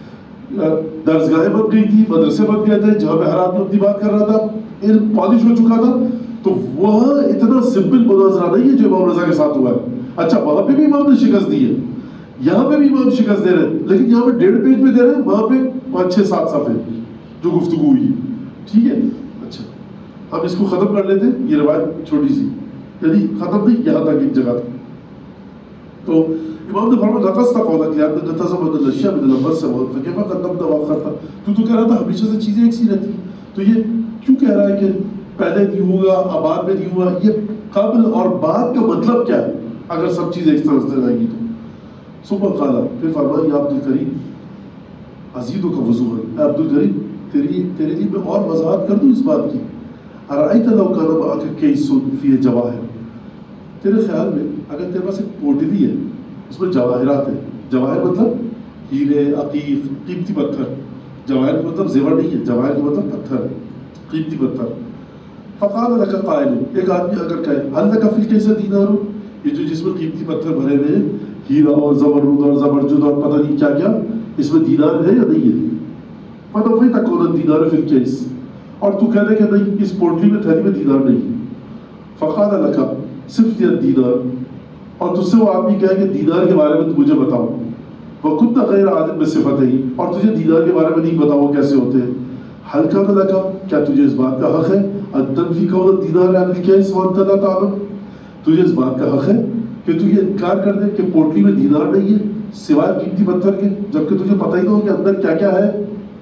درسگاہیں بن گئی تھی، مدرسے بن گئے تھے جہاں پہ ہر آدمی اپنی بات کر رہا تھا، علم پالش ہو چکا تھا. تو وہاں اتنا سمپل مناظرہ نہیں ہے جو امام رضا کے ساتھ ہوا ہے. اچھا وہاں پہ بھی امام نے شکست دی ہے، یہاں پہ بھی امام شکست دے رہے ہیں، لیکن یہاں پہ ڈیڑھ پیج پہ دے رہے ہیں، وہاں پہ پانچ چھ سات صفحے جو گفتگو ہوئی ہے. ٹھیک ہے. اچھا اب اس کو ختم کر لیتے ہیں. یہ روایت چھوٹی سی یعنی ختم نہیں، یہاں تک ایک جگہ تھی. تو امام نے فرمایا نقصت قولک لأنك تزمن الاشیاء من اللفظ سواء فكيف قدمت واخرت. تو تو کہہ رہا تھا ہمیشہ سے چیزیں ایک سی رہتی ہیں، تو یہ کیوں کہہ رہا ہے کہ پہلے نہیں ہوگا اب بعد میں نہیں ہوا؟ یہ قبل اور بعد کا مطلب کیا ہے اگر سب چیزیں ایک طرح سے جائیں گی تو؟ ثم قال، پھر فرمایا یا عبد الکریم ازیدک وضوحا، اے عبد الکریم تیری تیرے لیے میں اور وضاحت کر دوں اس بات کی. ارأیت لو کان معک کیس فیہ جواہر، تیرے خیال میں اگر تیرے پاس ایک پوٹلی ہے اس میں جواہرات ہیں. جواہر مطلب ہیرے، عقیق، قیمتی پتھر. جواہر کا مطلب زیور نہیں ہے، جواہر کا مطلب پتھر ہے، قیمتی پتھر. فقال لك قائل، ایک آدمی اگر کہے هل لك في الكيس دینار، یہ جو جس میں قیمتی پتھر بھرے ہوئے ہیں، ہیرا اور زمرد اور زبرجد اور پتہ نہیں کیا کیا، اس میں دینار ہے یا نہیں ہے؟ فنفيت كون الدینار في الكيس، اور تو کہہ دے کہ نہیں اس پوٹلی میں تھیلی میں دینار نہیں ہے. فقال لك صف لي الدینار، اور تجھ سے وہ آدمی کہے کہ دینار کے بارے میں تو مجھے بتاؤ. وكنت غیر عالم بصفتہی، اور تجھے دینار کے بارے میں نہیں بتاؤ کیسے ہوتے ہیں. هل كان لك، کیا تجھے اس بات کا حق ہے ان تنفی كون الدینار عن الكيس وانت لا تعلم، تجھے اس بات کا حق ہے کہ تو یہ انکار کر دے کہ پوٹلی میں دینار نہیں ہے سوائے قیمتی پتھر کے، جبکہ تجھے پتہ ہی نہ ہو کہ اندر کیا کیا ہے.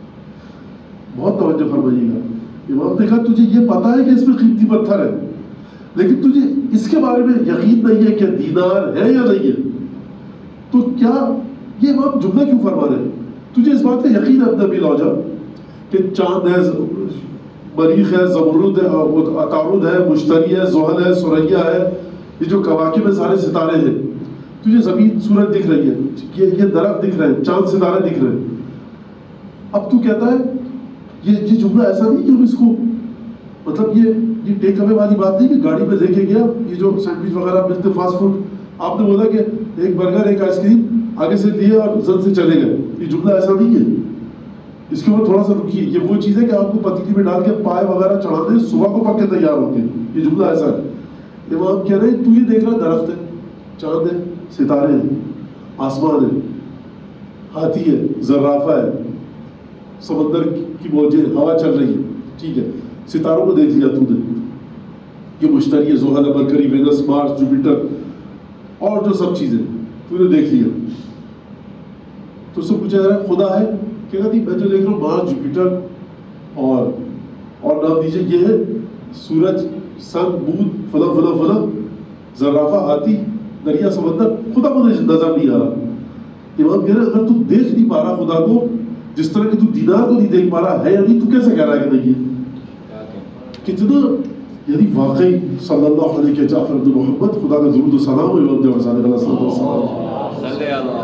بہت توجہ فرمائیے گا. امام نے کہا تجھے یہ پتہ ہے کہ اس میں قیمتی پتھر ہے، لیکن تجھے اس کے بارے میں یقین نہیں ہے کہ دینار ہے یا نہیں ہے. تو کیا یہ امام جملہ کیوں فرما رہے ہیں؟ تجھے اس بات کا یقین ہے اندر بھی لوجا کہ چاند ہے، مریخ ہے، زمرد ہے، عطارد ہے، مشتری ہے، زحل ہے، ثریا ہے، یہ جو کواکب میں سارے ستارے ہیں. تجھے زمین سورج دکھ رہی ہے، یہ یہ درخت دکھ رہے ہیں، چاند ستارے دکھ رہے ہیں. اب تو کہتا ہے یہ یہ جملہ ایسا نہیں کہ ہم اس کو مطلب یہ یہ ٹیک اوے والی بات نہیں کہ گاڑی میں لے کے گیا، یہ جو سینڈوچ وغیرہ ملتے فاسٹ فوڈ، آپ نے بولا کہ ایک برگر ایک آئس کریم آگے سے لیے اور زد سے چلے گئے. یہ جملہ ایسا نہیں ہے. اس کے اوپر تھوڑا سا رکیے. یہ وہ چیز ہے کہ آپ کو پتیلی میں ڈال کے پائے وغیرہ چڑھا دیں، صبح کو پک کے تیار ہوں گے. یہ جملہ ایسا ہے. امام کہہ رہے ہیں تو یہ دیکھ رہا درخت ہے، چاند ہے، ستارے ہیں، آسمان ہے، ہاتھی ہے، زرافہ ہے، سمندر کی موجیں، ہوا چل رہی ہے. ٹھیک ہے، ستاروں کو دیکھ لیا تو نے، یہ مشتری ہے، زحل، مرکری، وینس، مارس، جوپیٹر اور جو سب چیزیں تو نے دیکھ لیا. تو اس سے پوچھا جا رہا ہے خدا ہے؟ کہ کہتی میں جو دیکھ رہا ہوں مارس، جوپیٹر اور اور نام دیجیے یہ ہے سورج، سن، بود، فلاں فلاں فلاں، زرافہ، ہاتھی، دریا، سمندر، خدا مجھے نظر نہیں آ رہا. امام کہہ رہے اگر تو دیکھ نہیں پا رہا خدا کو جس طرح کہ تو دینار کو نہیں دیکھ پا رہا ہے یا نہیں، تو کیسے کہہ رہا ہے کہ نہیں ہے؟ کتنا یعنی واقعی صلی اللہ علیہ کہ جعفر بن محمد، خدا کا درود و سلام ہو امام جعفر صادق علیہ السلام.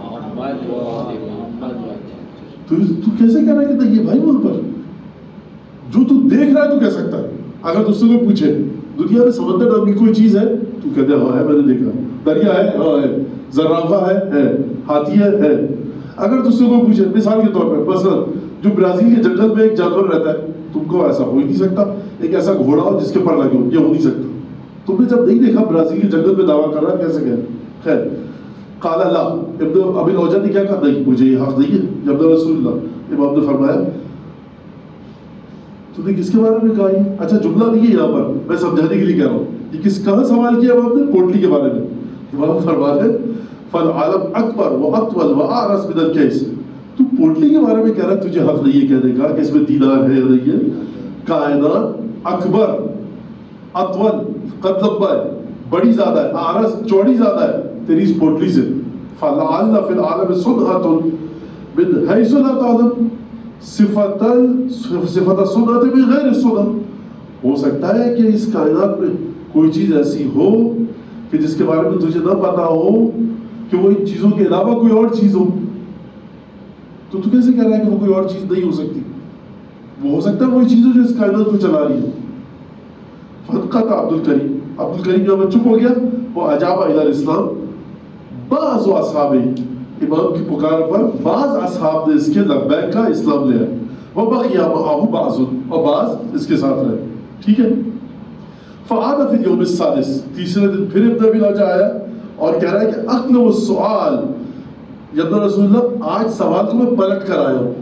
تو تو کیسے کہہ رہا ہے کہ نہیں ہے بھائی؟ وہاں پر جو تو دیکھ رہا ہے تو کہہ سکتا ہے. اگر تجھ سے کوئی پوچھے دنیا میں سمندر نام کی کوئی چیز ہے تو کہتے ہیں ہاں ہے، میں نے دیکھا. دریا ہے، ہاں ہے. زرافہ ہے، ہے. ہاتھی ہے، ہے. اگر تجھ سے کوئی پوچھے مثال کے طور پہ مثلا جو برازیل کے جنگل میں ایک جانور رہتا ہے، تم کو ایسا ہو ہی نہیں سکتا ایک ایسا گھوڑا ہو جس کے پر لگے ہو، یہ ہو نہیں سکتا. تم نے جب نہیں دیکھا برازیل کے جنگل میں دعویٰ کر رہا ہے، کیسے کہہ؟ خیر قال لا، ابن ابی الوجہ نے کیا کہا؟ نہیں، مجھے یہ حق نہیں ہے ابن رسول اللہ. امام نے فرمایا تو نے کس کے بارے میں کہا؟ یہ اچھا جملہ نہیں ہے یہاں پر، میں سمجھانے کے لیے کہہ رہا ہوں. یہ کس کہاں سوال کیا امام نے؟ پوٹلی کے بارے میں. امام فرما رہے فالعالم اکبر واطول واعرض من الکیس. تو پوٹلی کے بارے میں کہہ رہا ہے تجھے حق نہیں ہے کہنے کا کہ اس میں دیدار ہے یا نہیں ہے. کائنات اکبر، اطول قد لمبا ہے، بڑی زیادہ ہے، اعرض چوڑی زیادہ ہے تیری اس پوٹلی سے. فلعل فی العالم صنعۃ من حیث لا تعلم، صفت صفت صنعت من غیر صنع. ہو سکتا ہے کہ اس کائنات میں کوئی چیز ایسی ہو کہ جس کے بارے میں تجھے نہ پتا ہو کہ وہ ان چیزوں کے علاوہ کوئی اور چیز ہو. تو تو کیسے کہہ رہا ہے کہ وہ کوئی اور چیز نہیں ہو سکتی؟ وہ ہو سکتا ہے وہی چیز جو اس کائنات کو چلا رہی ہو. فقط عبد الکریم عبد الکریم جو چپ ہو گیا وہ اجاب الی الاسلام. بعض اصحاب امام کی پکار پر بعض اصحاب نے اس کے لبیک کا اسلام لیا. وہ بقی معه بعض، اور بعض اس کے ساتھ رہے. ٹھیک ہے. فعاد فی اليوم السادس، تیسرے دن پھر ابن ابی لوجہ آیا اور کہہ رہا ہے کہ عقل و سوال، یا رسول اللہ آج سوال کو میں پلٹ کر آیا ہوں.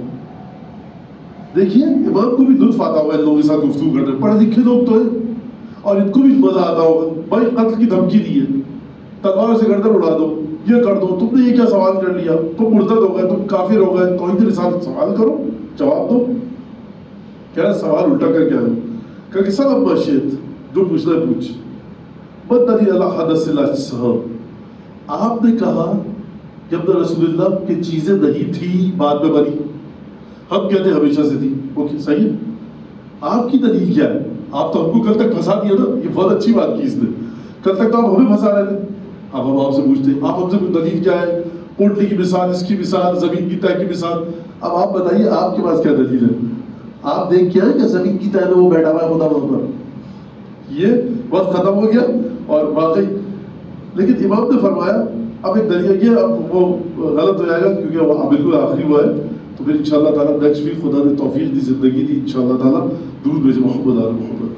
دیکھیے امام کو بھی لطف آتا ہوگا ان لوگوں کے ساتھ گفتگو کرنے، پڑھے لکھے لوگ تو ہیں اور ان کو بھی مزہ آتا ہوگا. بھائی قتل کی دھمکی دی ہے، تلوار سے گردن اڑا دو، یہ کر دو، تم نے یہ کیا سوال کر لیا، تم مرتد ہو گئے، تم کافر ہو گئے، توحید رسالت سوال کرو، جواب دو. کہہ رہا سوال الٹا کر کے آئے کہ کہ سلام باشیت، جو پوچھنا ہے پوچھ. بد دلیل اللہ حدث اللہ صاحب، آپ نے کہا کہ ابن رسول اللہ کی چیزیں نہیں تھی بعد میں بنی، ہم کہتے ہیں ہمیشہ سے تھی. اوکے صحیح ہے. آپ کی دلیل کیا ہے؟ آپ تو ہم کو کل تک پھنسا دیا نا. یہ بہت اچھی بات کی اس نے. کل تک تو آپ ہمیں پھنسا رہے تھے. اب ہم آپ سے پوچھتے ہیں آپ ہم سے دلیل کیا ہے؟ پوٹلی کی مثال، اس کی مثال، زمین کی تہ کی مثال. اب آپ بتائیے آپ کے پاس کیا دلیل ہے؟ آپ دیکھ کیا ہے کہ زمین کی تہ میں وہ بیٹھا ہوا ہے خدا وہاں پر. یہ وقت ختم ہو گیا اور واقعی. لیکن امام نے فرمایا اب ایک دلیل یہ اب وہ غلط ہو جائے گا کیونکہ وہ بالکل آخری ہوا ہے. تو پھر انشاءاللہ تعالیٰ نیکسٹ ویک خدا نے توفیق دی، زندگی دی، انشاءاللہ تعالیٰ درود بھیجے محمد آل محمد.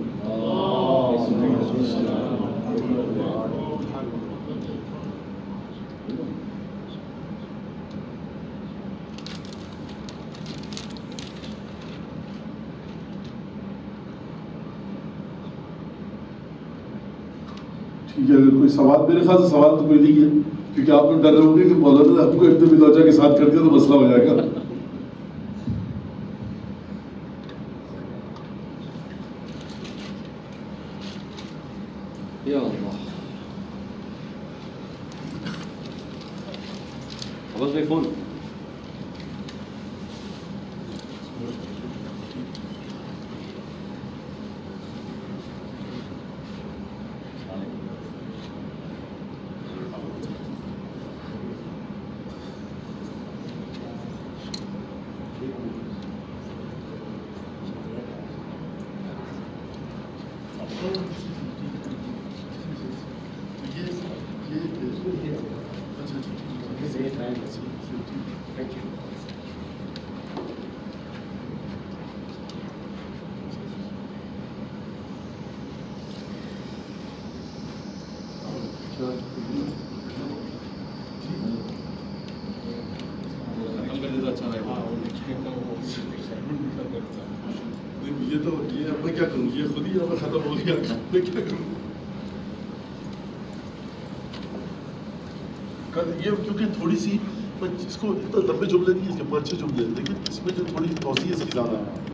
ٹھیک ہے. اگر کوئی سوال، میرے خیال سے سوال تو کوئی نہیں ہے کیونکہ آپ لوگ ڈر رہے ہوں گے کہ مولانا نے آپ کو ابن ابی لوجہ کے ساتھ کر دیا تو مسئلہ ہو جائے گا. یا اللہ. عباس بھائی فون. یہ تو یہ اب میں کیا کروں، یہ خود ہی اب ختم ہو گیا، میں کیا کروں. یہ کیونکہ تھوڑی سی اس کو اتنا لمبے جملے نہیں، اس کے پانچ چھ جملے، لیکن اس میں جو تھوڑی توسیع اس کی زیادہ ہے.